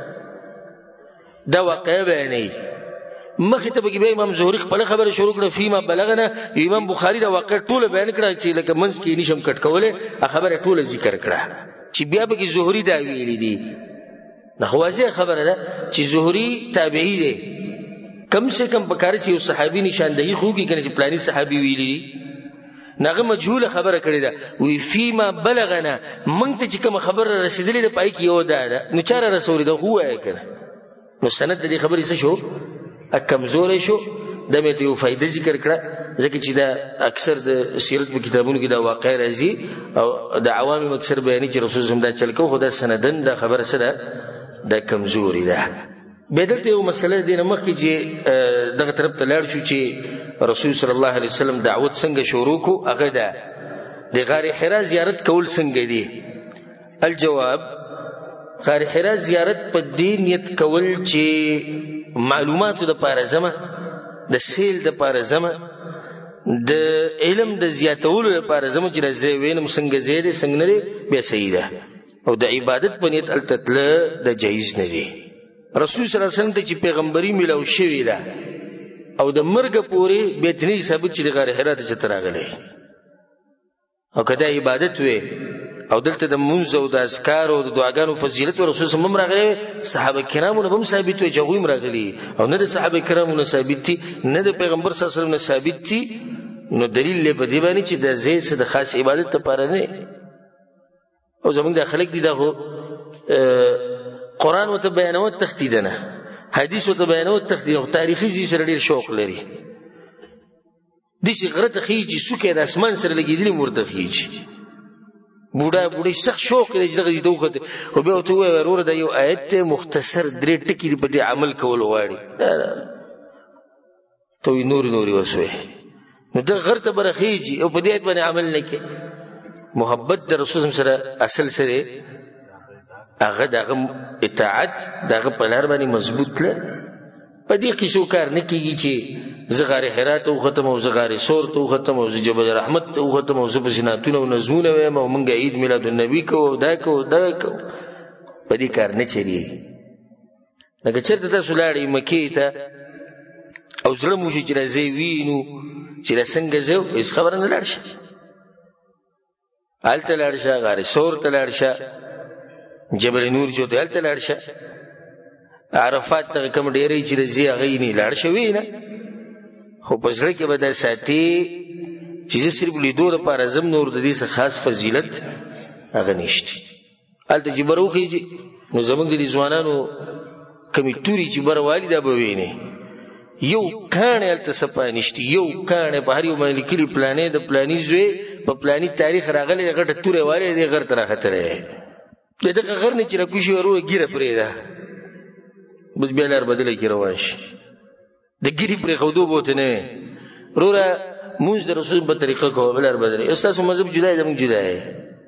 دا واقعه بیانې مخه ته به امام زهري خپل خبره شروع کړه فيما بلغنا. امام بخاری دا واقعه ټول بیان کړه چې لکه منځ کې نشم کټ کوله خبره ټول ذکر کړه چې بیا به زهري دا ویلي دي. نخوازه خبره ده چې زهري تابعی دی کم سے کم پکاره چې یو صحابي نشاندهي خو کې کنه چې پلاني صحابي ویلي ناغه مجهوله خبره کړی ده وی فيما بلغنا مونږ ته چې کوم خبره رسیدلې ده پای کې یو ده نو چاره رسول ده هو یې کنه نو سند دې خبرې څه شو کمزور شو د مې ته یو فائدې ذکر کړه ځکه چې دا اکثر د سیرت په کتابونو کې دا واقع راځي او د عوامي اکثر بیانې چې رسول الله دا چل کو خدا سندن دا خبره سره دا کمزوري ده. بدلته یو مسله دینه مخکې چې دغه طرف ته لاړ شو چې رسول صلی الله علیه وسلم دعوت څنګه شروع کو هغه ده د غار حرا زیارت کول څنګه دي. الجواب غار حرا زیارت په دې نیت کول چې معلوماتو د پاره زمه د سیل د پاره زمه د علم د زیاتولو لپاره زمو چې زه وینم څنګه زیاده څنګه نه به صحیح ده او د عبادت په نیت التتل د جایز نه دی. رسول صلی الله علیه وسلم ته چې پیغمبري ملو شوی ده او د مرګ پورې بیتنی ثابت چې غار حرا ته چتراغلی او کدا عبادت وي او دلته د منځ او د اذکار او د دعاګانو فضیلت رسول صلی الله علیه وسلم راغلی صحابه کرامو نه هم ثابت وي جویم راغلی او نه د صحابه کرامو نه ثابت دي نه د پیغمبر صلی الله علیه وسلم نه ثابت دي. نو دلیل له بدی باندې چې د زیسه د خاص عبادت لپاره نه او زمونږ د خلک دي دغه قرآن وته بیانو تختیدنه حدیث وته بیانو تختیدنه تاریخي زی سره ډیر شوق لري د شي غره ته خيږي سوکه د اسمان سره لګیدلی مرده خيږي بوډۍ سخت شوق دی چې دغه دوخته خو بیا ورته ووایه وروره دا یو آیت دی مختصر 3 ټکي دي په دې عمل کول غواړي ته وایي نورې وسوې نو دغه غر ته به رخیږي او په دې آیت باندې عمل نه کوي محبت د رسول سره اصل سره هغه دغه اطاعت دغه په لار باندې مضبوط له په دې قصو کار نه کیږي چې زه غار حرات او ختم او زه غار سور ته ختم او زه جبل رحمت ته ختم او زه بزناتونه او نزمونه وایم او مونږ عید میلاد النبی کو دا کو په دې کار نه چي لکه چېرته تاسو لاړئ مکې ته او زړه مو شي چې راځئ وینو چې څنګه ځو هېڅ خبره نه لاړ شه هلته لاړ شه غار سور ته لاړ شه جبل نور جو ته هلته لاړ شه عرفات ته کوم ډېرې چې راځي هغه یې نه لاړ شه وینه خو په زړه کې به دا ساتي چې زه صرف لیدو دپاره ځم نور د دې څه خاص فضیلت هغه نشته هلته چې بره وخیږي نو زموږ د دې ځوانانو کمې تورې چې بره والي دا به وینې یو کاڼی هلته صفا نشته یو کاڼی په هر یو باندې لیکلي پلانې د پلاني زوی په پلاني تاریخ راغلی د غټه توری والی دې غر ته راختلی د دغه غر نه چې راکوشي وروره ګیره پرېږده بس بیا لار بدله کې روان شي د ګیرې پرېښودو به ورته نه وي وروره مونځ د رسول په طریقه کوه لار بدله ستاسو مذهب جدا دی زموږ جدا دی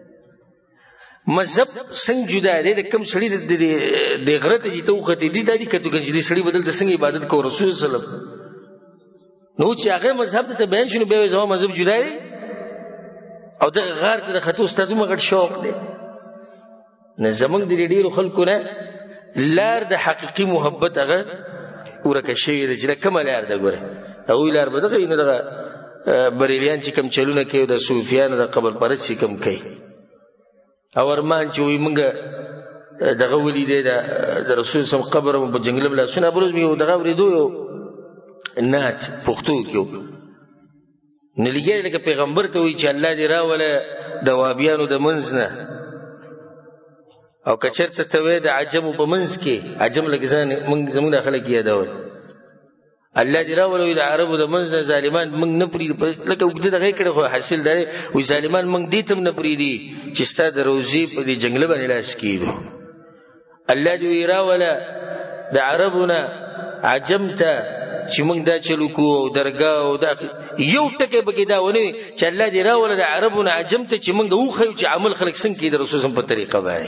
مذهب څنګه جدا دی د کوم سړي د غره ته چې ته وختې دي دا دي که چې دې سړي بدل ته څنګه عبادت کوو رسول صلی الله علیه وسلم نو چې هغه مذهب ته بیان شي نو بیا زما مذهب جدا دی او دغه غار ته د ختو ستا دومره غټ شوق دی نه زموږ د ډېرو خلکو نه لار د حقیقي محبت هغه ورکه شوې ده چې دا کومه لار ده ګوره هغوی لار به دغه نو دغه بریلیان چې کوم چلونه کوي د صوفیانو د قبر پرست چې کوم کوي او ارمان چې وایي مونږ دغه ولیدی د رسول صم قبر په جنګله به لاسونه بروز مې یو دغه اورېدو یو نعت پښتو کې نو لګیا لکه پیغمبر ته وایي چې الله دې راوله د وهابیانو د منځ نه او که چېرته ته وایې د عجمو په منځ کې عجم لکه زموږ دا خلک یادول الله دې راولوي د عربو د منځ نه ظالمان موږ نه پرېږدي لکه اوږده دغه یې کړی خو حاصل دا دی وایي ظالمان موږ دې ته هم نه پرېږدي چې ستا د روزې په دې جنګله باندې لاس کېږدو الله دې وایي راوله د عربو نه عجم ته چې موږ دا چلو کوو او درګاه او دا یو ټکی پکې دا ونه وي چې الله دې راوله د عربو نه عجم ته چې موږ وښیو چې عمل خلک څنګه کوي د رسول په طریقه باندې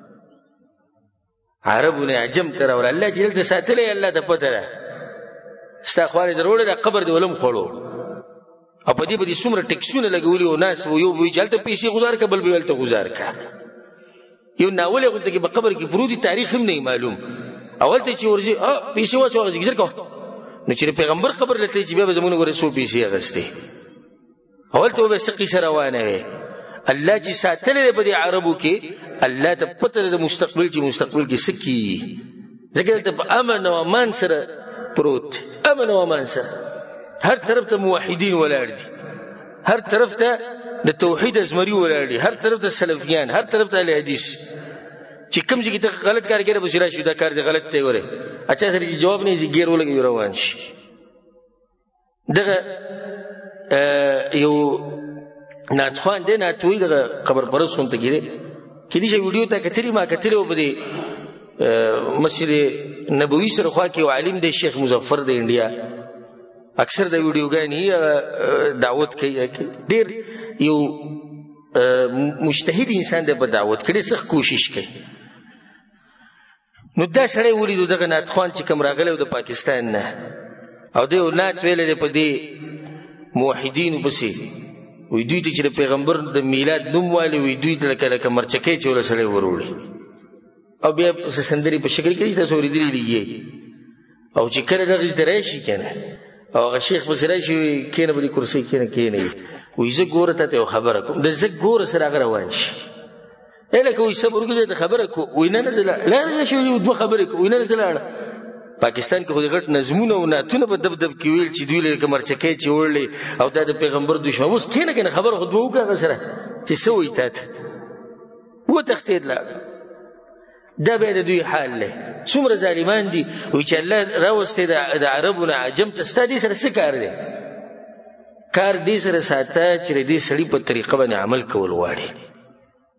عربو نه عجم ته راوله الله چې دلته ساتلی الله ته پته ده ستا خوارې دروړې دا قبر دې ولم خوړو او په دې به دې څومره ټکسونه لګولي او ناس یو به وي چې هلته پیسې گزار که بل به هلته گزار که یو ناولې غونته کې په قبر کې پروت دي تاریخ هم نه معلوم او هلته چې ورځي پیسې واچوه هغه ګزر کوه نو چې پیغمبر قبر لته چې بیا به زمونږ ورې څو پیسې اخېستې او هلته به څه قیسه روانه وي الله چې ساتلی دی په دې عربو کې الله ته پته ده د مستقبل چې مستقبل کې څه کېږي ځکه دلته په امن او امان سره پروت امن او امان سره هر طرف ته موحدین ولاړ دي هر طرف ته د توحید ازمري ولاړ دي هر طرف ته سلفیان هر طرف ته اهل حدیث چې کوم ځای کې ته غلط کار کوې بس راشي دا کار دې غلط دی وره اچھا سره چې جواب نه یې ګیر ولګي روان شي دغه یو ناتخوان دی ناتوی دغه قبر پرست غونته کې دی کېدای شي ویډیو ته کتلي ما کتلی و په دې مسجد نبوي سره خوا کې یو عالم دی شیخ مظفر د انډیا اکثر د ویډیوګانې دعوت کوي ډېر یو مجتهد انسان دی په دعوت کې ډېر سخت کوشش کوي نو دا سړی ولیدو دغه ناتخوان چې کوم راغلی و د پاکستان نه او دی یو نعت ویلی دی په دې موحدینو پسې وی دوی ته چې د پیغمبر د میلاد نوم والي وی دوی ته لکه مرچکۍ چې وله سړی وروړي او بیا سندرې په شکل کې تاسو اورېدلي لګي او چې کله دغه ته راشي کنه او هغه شیخ پسې راشي کېنه په دې کرسۍ کېنه وایي زه ګوره تا ته یو خبره کوم د زه ګوره سره هغه روان شي لکه وایي صبر وکړه ته خبره کو وایي نه زه لاړه شي دوه خبرې کو وایي نه زه لاړه پاکستان کې خو د غټ نظمونه او نعتونه په دب دب کې ویل چې دوی لکه مرچکۍ چې وړلې او دا د پیغمبر دشمن اوس کېنه خبره خو دوه وکړه هغه سره چې څه وایي تا ته وتښتېد لاړه دا به د دوی حال دی څومره ظالمان دي وایي چې الله راوستی د عربو نه عجم ته ستا دې سره څه کار دی کار دې سره ساته چې د دې سړي په طریقه باندې عمل کول غواړي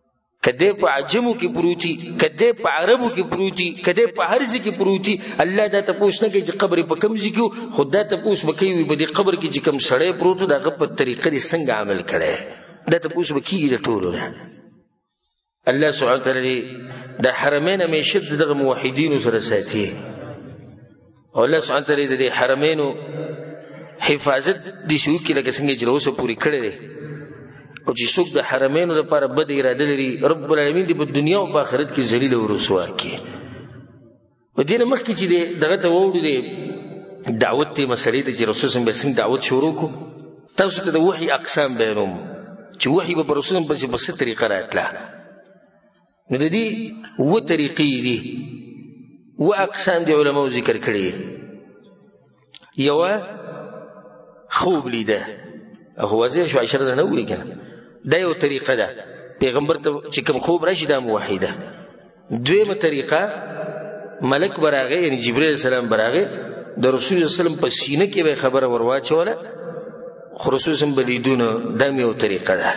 کده په عجمو کې پروتي، کده په عربو کې پروتي، کده په هر ځای کې پروتي. الله دا تپوس نه کوي چې قبر په کوم ځای کې، خدا تپوس وکوي په دې قبر کې چې کوم سړی پروت دغه په طریقه دې څنګه عمل کړي. دا تپوس وکیږي د ټولو نه. الله سبحانه وتعالی د حرمین همیشه دغه موحدینو سره ساتي، او الله سبحانه وتعالی د حرمینو حفاظت دي شو کې لکه څنګه چې اوسه پوری کړی دی. او چې څوک د حرمینو لپاره بد اراده لري، رب العالمین دې په دنیا او په آخرت کې ذلیل او رسوا کړي. په دې نه مخکې چې دغه ته ووړو د دعوت ته مسلې ته چې رسول صلی الله علیه وسلم دعوت شروع کو، تاسو ته د وحي اقسام بیانوم چې وحي به پر رسول په څه طریقه راتله. نو د دې و طریقې دي و اقسام دي علماء ذکر کړي. یو خوب لیده، هو واضح شو 10 نه وی کنه، دا یو طریقه ده پیغمبر ته چې کوم خوب راشي دا موحده. دویمه طریقه ملک براغه یعنی جبرئیل السلام براغه د رسول الله صلی الله علیه وسلم په سینه کې به خبره ورواچوله، خو رسول الله بلیدونه، دا یو طریقه ده.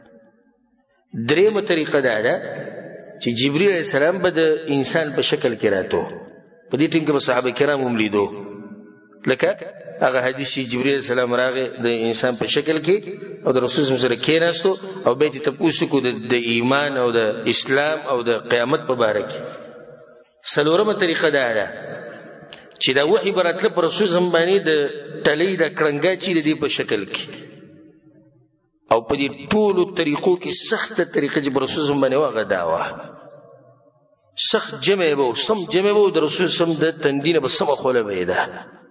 دریمه طریقه ده چې جبرئیل السلام به د انسان په شکل کې راتو. په دې ټیم کې به صحابه کرام هم لیدو، لکه هغه حدیث چې جبرئیل السلام راغی د انسان په شکل کې او د رسول الله سره کېناستو او به دې تاسو کو د ایمان او د اسلام او د قیامت په باره کې. څلورمه طریقه ده چې دا وحی براتله پر رسول الله باندې د تلې د کړنګا چې دې په شکل کې، او په دې ټولو طریقو کې سخته طریقه چې پر رسول الله باندې واغه داوه سخت جمع وو، سم جمع وو د رسول سم د تندینه به سم خوله وېده.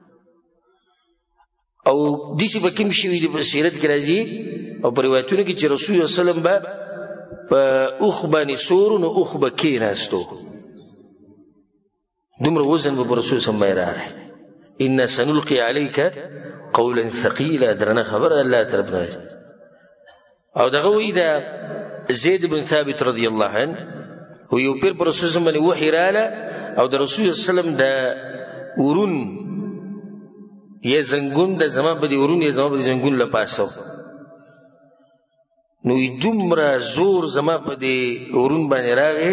او دیسی به کوم شی په سیرت کې راځي او په روایتونو کې چې رسول الله صلی الله علیه وسلم په اوخ باندې سور نو اوخ به کېناستو، دومره وزن به رسول صلی الله علیه وسلم. ان سنلقي عليك قولا ثقيلا، درنه خبر الله تعالی. او دغه وی دا زید بن ثابت رضی الله عنه هو یو پیر پر رسول صلی الله علیه وسلم وحی رااله، او د رسول صلی الله علیه وسلم د ورون یا زنګون د زما په دې ورون یا زما په دې زنګون لپاسو، نو دومره زور زما په دې ورون باندې راغی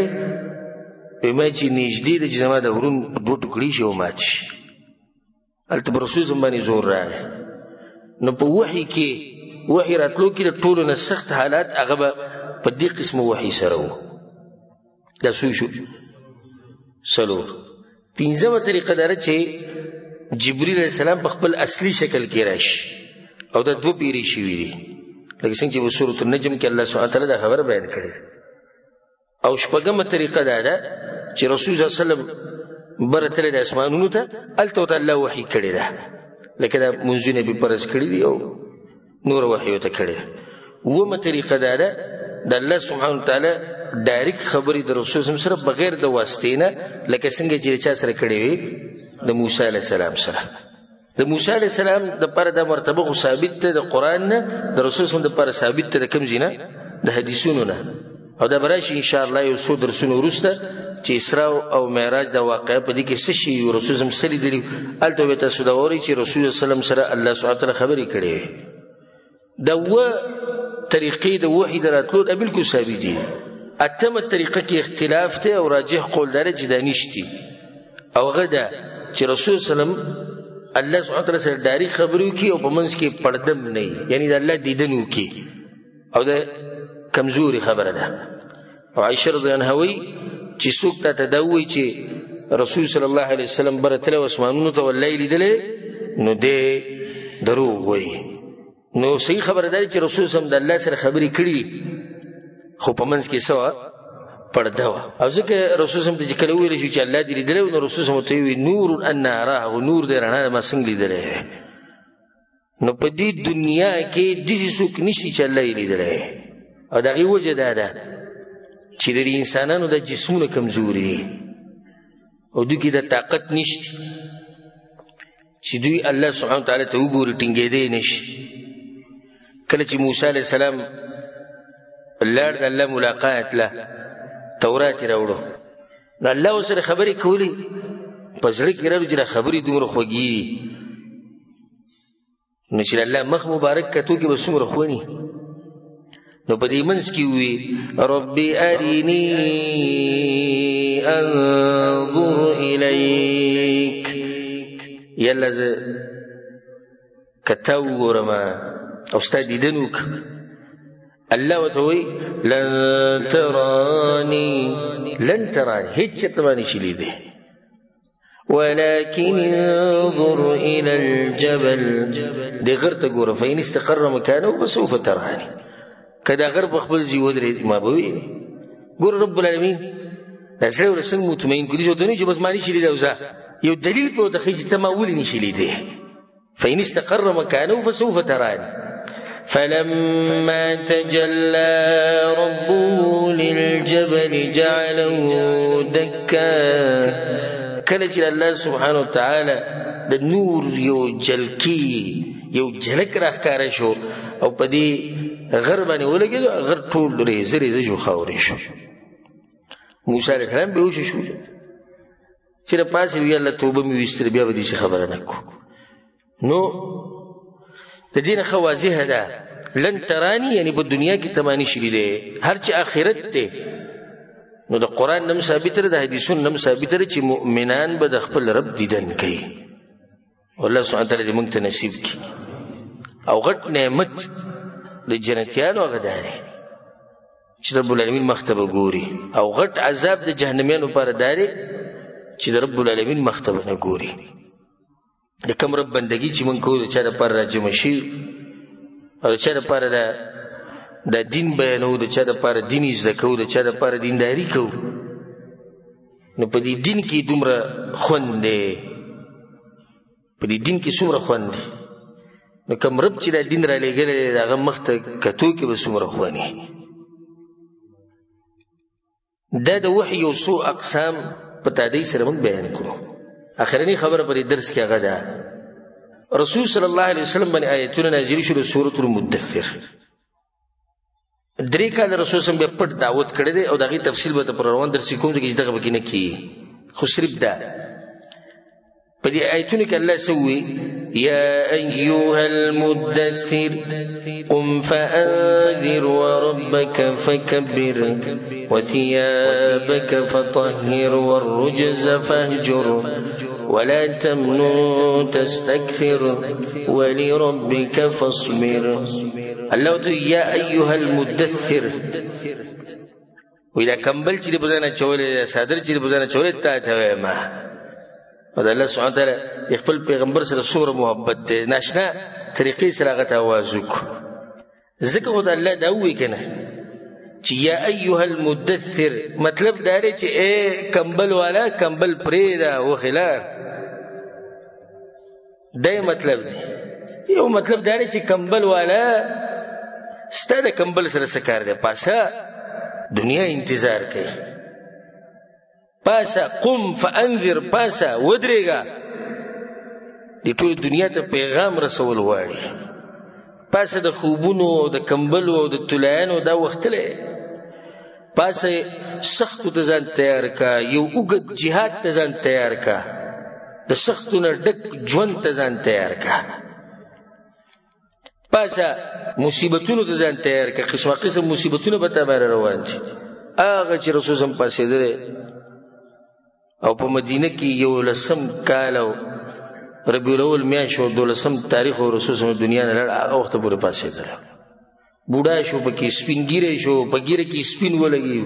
ما چې نږدې د زما د ورون دوه ټوکړي شي او مات شي. هلته په رسول صلی باندې زور راغی. نو په وحی کې وحی راتلو کې د ټولو نه سخت حالات هغه به په دې قسم وحی سره وو. دا څو شو؟ څلور. پنځمه طریقه دا چې جبرئیل علیہ السلام په خپل اصلي شکل کې راشي، او دا دوه پیری شوي دي لکه څنګه چې په سورۃ النجم کې الله سبحانه وتعالی دا خبر بیان کړی. او شپږمه طریقه دا ده چې رسول الله صلی الله علیه وسلم برتل د اسمانونو ته الته الله وحی کړی ده، لکه دا منځونه به پرز کړی دي او نور وحی ته کړی. ومه طریقه دا ده د الله سبحانه وتعالی ډایرکټ خبرې د رسول الله سره بغیر د واسطې نه، لکه څنګه چې چا سره کړی وي د موسی علیه السلام سره. د موسی علیه السلام د پر د مرتبه خو ثابت ده د قران نه، د رسول الله د پر ثابت ده د کوم ځینه د حدیثونو نه. او دا براشي ان شاء الله یو څو درسونه ورسته چې اسراء او معراج د واقعې په دې کې څه شي رسول الله صلی الله علیه وسلم الته به تاسو دا وری چې رسول الله صلی الله علیه وسلم سره الله سبحانه وتعالی خبرې کړې. دا و طریقې د وحی دراتلو د بالکل ثابت دي. اتمه طریقه کې اختلاف ته او راجح قول دره چې دا نشتی، او غدا چې رسول صلی الله علیه وسلم الله سبحانه وتعالی سره ډایرکټ خبرې کوي او په منځ کې پردم نه، یعنی د الله دیدنو کې، او دا کمزوري خبره ده. او عائشه رضی الله عنها وی چې څوک ته تدوي چې رسول صلی الله علیه وسلم برتله اسمانونو ته ولې لیدلې نو دې دروغ وی. نو صحیح خبره ده چې رسول صلی الله علیه وسلم د الله سره خبرې کړې، خو په منځ کې سوا پرده وا. او ځکه رسول صلی الله علیه وسلم چې کله ویل شو چې الله دې لیدلې نو رسول صلی الله علیه وسلم نور ان اراه، نور دې رڼا ما څنګه لیدلې. نو په دې دنیا کې د څوک نشي چې الله یې لیدلې. او دغه وجه ده چې د انسانانو د جسمونو کمزوري دي او دوی کې د طاقت نشته چې دوی الله سبحانه وتعالی ته وګوري ټینګېدې نشي. کله چې موسی علیه السلام لړ د الله ملاقات له تورات راوړو، نو الله سره خبرې کولې په زړه کې راوړي چې خبرې دومره خوږې دي، نو چې الله مخ مبارک کتو کې به څومره خوونی. نو په دې منځ کې وی رب ارینی انظر الیک یلا ز کتاو ګورم او ستا دیدن وک الله وتوي لن تراني هیڅ ته باندې شي لیدې ولكن انظر الى الجبل دې غر ته ګوره فإن استقر مكانه فسوف تراني کدا غر په خپل ځای ودرې ما به وي ګور رب العالمین نشره ورسنګ مطمئن کړي چې دونه چې بس مانی شي لیدې اوسه یو دلیل په ته چې ته ما ولې نشي لیدې فإن استقر مكانه فسوف تراني فلما تجلى ربه للجبل جعله دكا کله چې الله سبحانه وتعالى د نور یو جلکی یو جلک راخاره شو او په دې غر باندې ولګیدو غر ټول ریزه ریزه جو خاورې شو موسی علیه السلام به وشو چې په پاسه وی الله توبه مې وستر بیا به دې خبره نکو نو د دین خوازه ده لن ترانی یعنی په دنیا کې تمانی شری ده هر چې آخرت ته نو د قران نم ثابت ده د حدیثونو نم ثابت ده چې مؤمنان به د خپل رب دیدن کوي والله سبحانه تعالی دې موږ ته نصیب کړي او غټ نعمت د جنتیانو غداري چې رب العالمین مختبه ګوري او غټ عذاب د جهنميانو پر داري چې رب العالمین مختبه نه ګوري د کوم رب بندگی چې مونږ کوو چې د پر راجم شي او چې د پر د دین بیانو د چې د پر دیني زده کوو د چې د پر دینداری کوو نو په دې دین کې دومره خوند دی په دې دین کې څومره خوند دی نو کوم رب چې د دین را لګلې هغه مخته کتو کې به څومره خواني دا د وحي او سو اقسام په تادی سره موږ بیان کړو اخرنی خبره پر درس کې هغه ده رسول صلی الله علیه وسلم باندې آیتونه نازل شوه سورۃ المدثر درې کال رسول صلی الله پټ دعوت کړی دی او دغه تفصیل به پر روان درس کوم چې دغه به نه کی خو صرف ده په دې آیتونه کې الله سوي یا ایها المدثر قم فانذر وربك فكبر وثيابك فطهر والرجز فاهجر ولا تمنن تستكثر ولربك فاصبر الله تو یا ایها المدثر وإذا کمبل چې بزنه چولې صادر چې بزنه چولې ته ما او الله سبحانه وتعالى خپل پیغمبر سره سوره محبت ده ناشنا طریقې سره غته आवाज وک ذکر خدای الله دا وی کنه چې یا ایها المدثر مطلب دا دی چې اے کمبل والا کمبل پریدا او خلار دا مطلب دی یو مطلب دا دی چې کمبل والا ستاره کمبل سره سکار دی پاسه دنیا انتظار کوي پاسا قم فانذر پاسا ودرېګا د ټول دنیا ته پیغام رسول واړي پاسا د خوبونو او د کمبلو او د تلایانو دا وختله پاسا سخت ته ځان تیار کا یو وګد jihad ته ځان تیار کا د سختونو ډک ژوند ته ځان تیار کا پاسا مصیبتونو ته ځان تیار کا قسمه قسم مصیبتونو به تابع روان دي هغه چې رسول هم پاسې درې او په مدینه کې یو لسم کالو ربیع الاول میاشت او دولسم تاریخ او رسول صلی الله دنیا نه لړ هغه وخت پورې پاسې درې بوډا شو پکې سپینګیره شو په ګیره کې سپین ولګي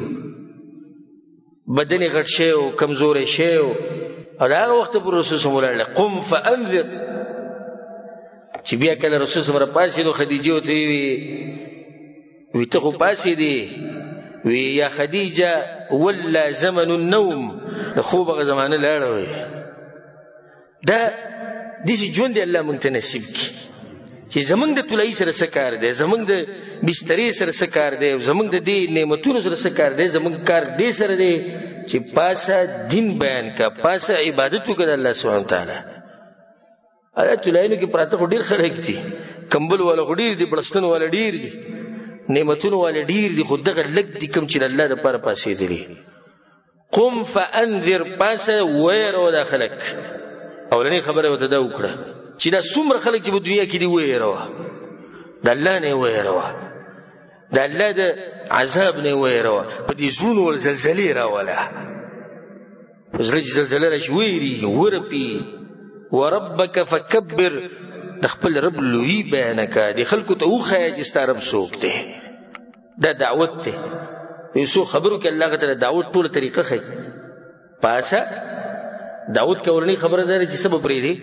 بدن غټ شي او کمزور شي او هغه وخت پورې رسول صلی الله علیه قم فانذر چې بیا کله رسول صلی الله علیه پاسې نو خدیجه وته وی ته خو پاسې دی وی یا خدیجه ولا زمن النوم د خوبه زمانه لاړه وي دا دې ژوند الله مونږ ته نصیب کړي چې زمونږ د تلای سره سکار دی زمونږ د بسترې سره سکار دی زمونږ د دې نعمتونو سره سکار دی زمونږ کار دې سره دی چې پاسه دین بیان کا پاسه عبادت وکړه الله سبحانه تعالی اته تلایلو کې پراته ډیر خلک دي کمبل ولا ډیر دي بلستون ولا ډیر دي نعمتونو ولا ډیر دي خو دغه لګ دي کوم چې الله د پاره پاسې دي قم فانذر پاسه ويرو داخلك اولنی خبره وته دا وکړه چې دا څومره خلک چې په دنیا کې دی ويرو د الله نه ويرو د الله د عذاب نه ویروه په دې زړونو ول زلزلې راوله په زړه چې زلزله راشي ویریږي ورپي وربک فکبر د خپل رب لوی بیان کا د خلکو ته وخایه چې ستا رب څوک دی دا دعوت دی په څو خبرو کې الله تعالی دعوت ټول طریقه ښيي پاسه داود کورنی خبره ده چې سبب پرې دی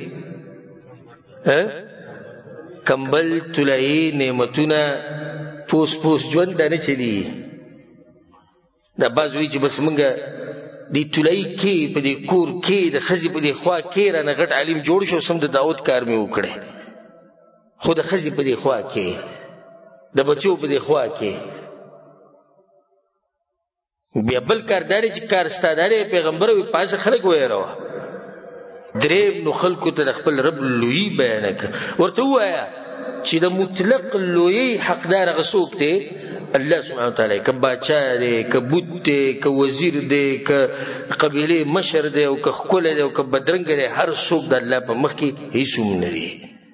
کمبل تلای نعمتونه پوس پوس ژوند نه چلی دا باز وی چې بس مونږه دی تلای کې په دې کور کې د خزي په دې خوا کې را نه غټ عالم جوړ شو سم د داود کار مې وکړي خو د خزي په دې خوا کې د بچو په دې خوا کې بیا بل کارداري چې کار ستاداري پیغمبر وي پاسه خلک وایره دریم نو خلکو ته خپل رب لوی بیان کړ ورته وایا چې د مطلق لوی حقدار غسوک ته الله سبحانه وتعالى ک باچا دی ک بوت دی ک وزیر دی ک قبيله مشر دی او ک خپل دی او ک بدرنګ دی هر څوک د الله په مخ کې هیڅ نه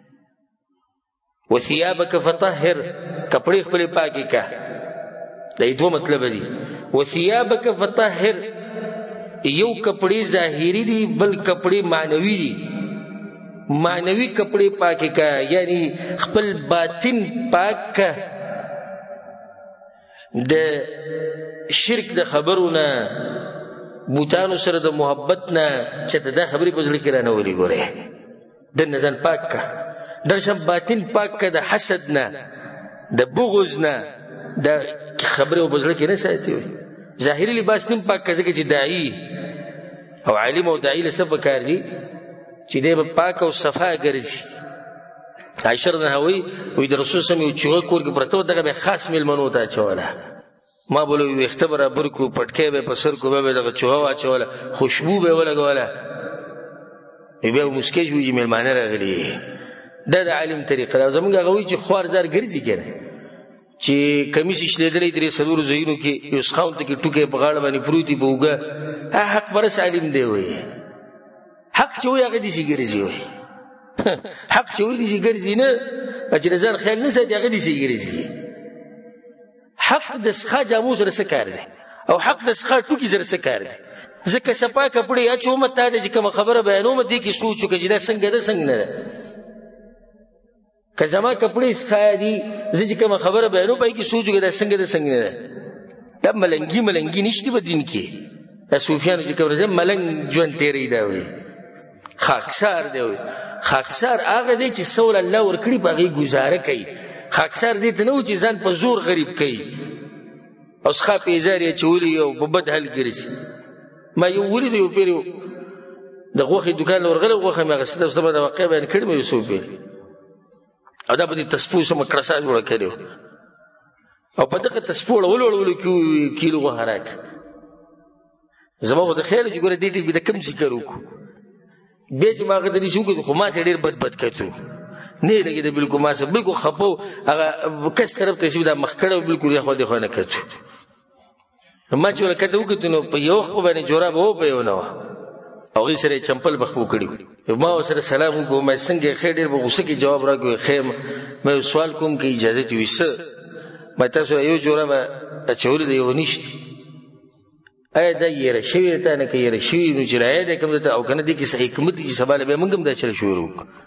وثيابك فطهر کپڑے خپل پاکي کا دا دوه مطلب دي وثيابك فطهر یو کپڑے ظاهری دي بل کپڑے معنوي دي معنوي کپڑے پاکي کا یعنی خپل باطن پاک کا د شرک د خبرونه بوتانو سره د محبت نه چې دا خبرې بزړه کې رانه ولي ګوره د نزان پاک کا درشم باطن پاک کا د حسد نه د بغض نه د خبرې بزړه کې نه ساتي ظاهري لباس تم پاک کا ځکه چې داعي او عالم او داعي له سبب کار دي چې دې په پاک او صفا ګرځي عائشہ رضی الله عنها وی د رسول صلی الله علیه وسلم کور کې پرته دغه به خاص ملمنو ته چوله ما بوله وي اختبار برکو پټکې به په سر کو به دغه چوها واچوله خوشبو به ولګوله به مسکیج وی ملمانه راغلي د عالم طریقه زمونږ غوي چې خوارزار ګرځي کنه چې کمیس شلیدلې درې سلور زینو کې یو ښاون ته کې ټوکې په غاړه باندې پروتي بوګه حق پر سالم دی وي حق چې وي هغه دي شي ګرځي وي حق چې وي دي شي ګرځي نه چې ځان خیال نه ساتي هغه دي شي ګرځي حق د ښه جامو سره سکار دی او حق د ښه ټوکی سره سکار دی ځکه صفا کپڑے اچو مته د کوم خبره بیانوم دي کې سوچو کې دا څنګه ده څنګه نه که زما کپڑے ښه دي ځکه کوم خبره بیانو پای کې سوچو کې دا څنګه ده څنګه نه دا ملنګي نشته په دین کې دا صوفیانو چې کوم ملنګ ژوند تیرې دا وي خاکسار دی وي خاکسار هغه دی چې سول الله ورکړي باغی گزاره کوي خاکسار دې ته نو چې ځان په زور غریب کوي او ښه پیزاري چولی او په بد حل ګرځي ما یو ولید یو پیرو د غوخه دکان ورغله غوخه مې غسته سبا د واقع بیان کړم یو صوفي او دا په دې تسپو سم کړسا جوړ کړو او په دغه تسپو ولول کیلو غهراک زموږ د خیر چې ګوره دې ټی به د کم ذکر وکړو به چې ما غته دې شو کې خو ما ته ډیر بد کړو نه لګي د بالکل ما سره بالکل خپو هغه کس طرف ته شي دا مخ کړو بالکل یې خو دې خو نه کړو ما چې ولکته وکړو نو په یو خو باندې جوړه وو په یو نو او غي سره چمپل بخو کړی ما سره سلام کوم مې څنګه خیر ډیر په غوسه کې جواب راکوي خیم مې سوال کوم کې اجازه دي وسه مې تاسو یو جوړه چول دی ونیشت اې دا یې رشوي ته نه کې رشوي نو جرای ده کوم ته او کنه دي کې صحیح حکمت چې سباله به منګم دا چل شروع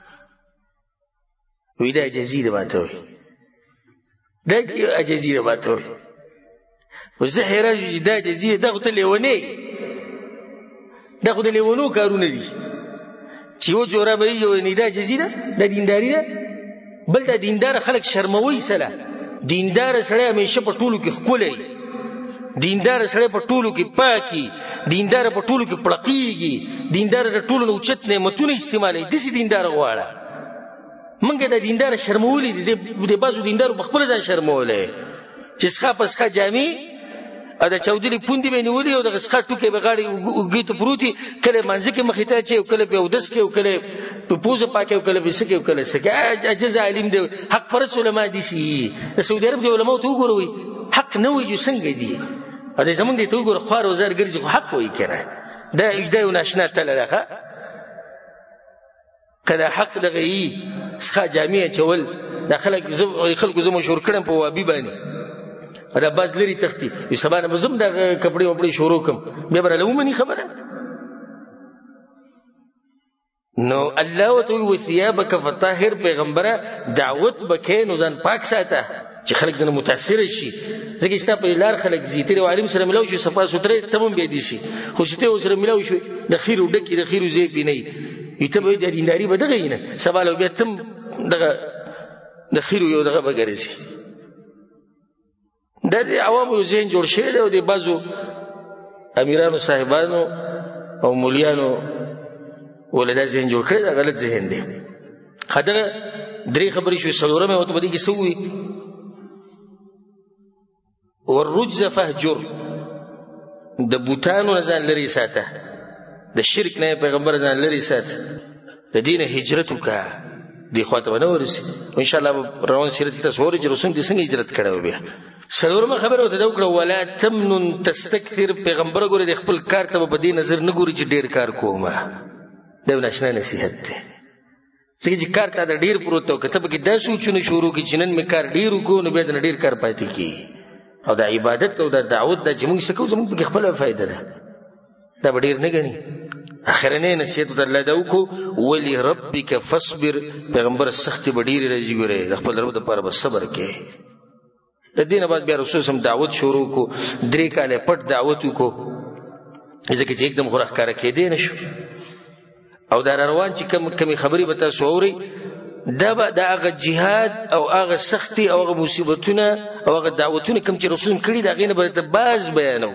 وې دا جزیره ماته وې دا جزیره ماته وې وزهره دا جزیره دا ته لیونی دا خو د لیونو کارونه دي چې و جوړه به یو نه دا جزیره د دینداری ده بل د دیندار خلک شرموي سره دیندار سره همیشه په ټولو کې خولي دیندار سره په ټولو کې پاکي دیندار په ټولو کې پړقيږي دیندار د ټولو اوچت نعمتونه استعمالي د سي دیندار غواړه منګه د دیندار شرمولې د بازو دیندار په خپل ځان شرمولې چې ښه پسخه جامي ا د چودلی پوندې باندې ولي او د غسخه ټوکې به غاړي وګیته پروتي کله منځ کې مخیته چې کله په ودس کې او کله په پوزه پاکه او کله بسکه او کله سکه عجز عالم دی حق پر علماء دي سي د سعودي عرب علماء ته وګوروي حق نه وي څنګه دي ا دې زمونږ دي ته وګور خوار وزار ګرځي خو حق وای کنه دا اجدا یو ناشنا تل راخه کله حق دغه ای څخه جامع چول د خلک زو مشهور کړم په وابي باندې دا باز لري تختی وي سبا نه به زه هم دغه کپړې وپړې شروع کړم بیا به راله ومني خبره نو الله ورته وایي وثیابک فطهر پیغمبره دعوت به کوې نو ځان پاک ساته چې خلک دنه متاثره شي ځکه ستا په لار خلک ځي ته یو عالم سره ملاو شي صفا سوترې ته هم بیا دي شي خو چې ته ورسره ملاو شوې د خیرو ډکې د خیرو ځای پې نه وي ته به د دینداري به دغه یي نه سبا له بیا ته هم دغه د خیرو یو دغه به ګرځي دا د عوامو ذهن جوړ شوی دی او د بعضو امیرانو صاحبانو او مولیانو ولې دا ذهن جوړ کړی دا غلط ذهن دی دغه درې خبرې شوې څلورمه ورته په دې کې څه ووي والرجز فهجر د بوتانو نه ځان لرې ساته د شرک نه پیغمبر ځان لرې ساته د دین هجرت وکړه دې خواته به نه ورسي ان شاء الله روان سیرت کې تاسو اورئ چې رسول دې څنګه هجرت کړی و بیا څلورمه خبره ورته دا وکړه ولا تمنن تستكثر پیغمبر ګوره د خپل کار ته په دې نظر نه ګوري چې ډېر کار کومه دا یو ناشنا نصیحت دی ځکه چې کار ته د ډېر پروت او کته پکې دا سوچونه شروع کړي چې نن مې کار ډېر وکړو نو بیا د ډېر کار پاتې کېږي او د عبادت او د دعوت د چې موږ څه کوو زموږ پکې خپله فایده ده دا به ډېر نه ګڼي اخرنی نصیحت د الله دا وکړو ولربک فاصبر پیغمبر سختې به ډېرې راځي ګورې د خپل رب دپاره به صبر کې د دې نه بعد بیا رسول سم دعوت شروع کړو 3 کاله پټ دعوت وکړو ځکه چې एकदम خو راښکاره کېدی نه شو او دا روان چې کمی خبرې به تاسو اورئ دا به د هغه جهاد او هغه سختي او هغه مصیبتونه او هغه دعوتونه کوم چې رسول کړي د هغې نه به درته باز بیانو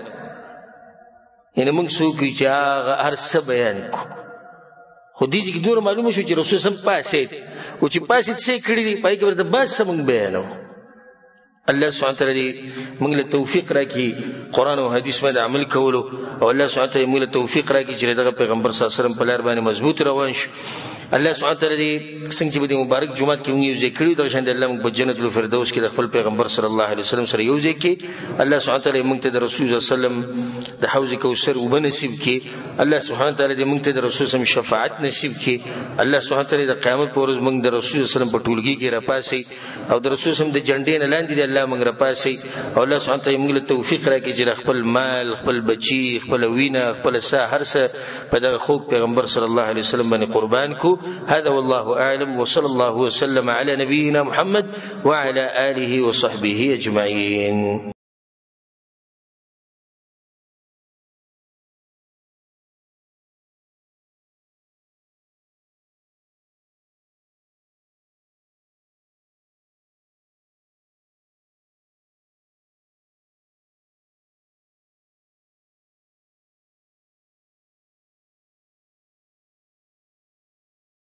یعنې موږ څوک وي چې هغه هر څه بیان کړو خو دې چې دومره معلومه شو چې رسول سم پاسېد او چې پاسېد څه یې کړي دي په هغې کې به درته باز څه موږ بیانو الله سبحانه وتعالی دې موږ له توفیق راکړي قرآن او حدیث باندې عمل کولو او الله سبحانه وتعالی موږ له توفیق راکړي چې دغه پیغمبر صلی الله علیه وسلم په لار باندې مضبوط روان شو الله سبحانه وتعالی دې څنګه چې په دې مبارک جومات کې موږ یو ځای کړي دغه شان الله موږ په جنت الفردوس کې د خپل پیغمبر صلی الله علیه وسلم سره یو ځای کې الله سبحانه وتعالی موږ ته د رسول صلی الله علیه وسلم د حوض کوثر وبه نصیب کړي الله سبحانه وتعالی دې موږ ته د رسول صلی الله علیه وسلم شفاعت نصیب کړي الله سبحانه وتعالی د قیامت په ورځ موږ د رسول صلی الله علیه وسلم په ټولګي کې راپاسي او د رسول صلی الله علیه وسلم د جنډې نه لاندې دې الله موږ راپاسي او الله سبحانه وتعالی موږ له توفیق راکړي چې خپل مال خپل بچي خپل وینه خپل ساه هر څه په دغه خوږ پیغمبر صلی الله علیه وسلم باندې قربان کو هذا والله اعلم وصلى الله وسلم على نبينا محمد وعلى آله وصحبه أجمعين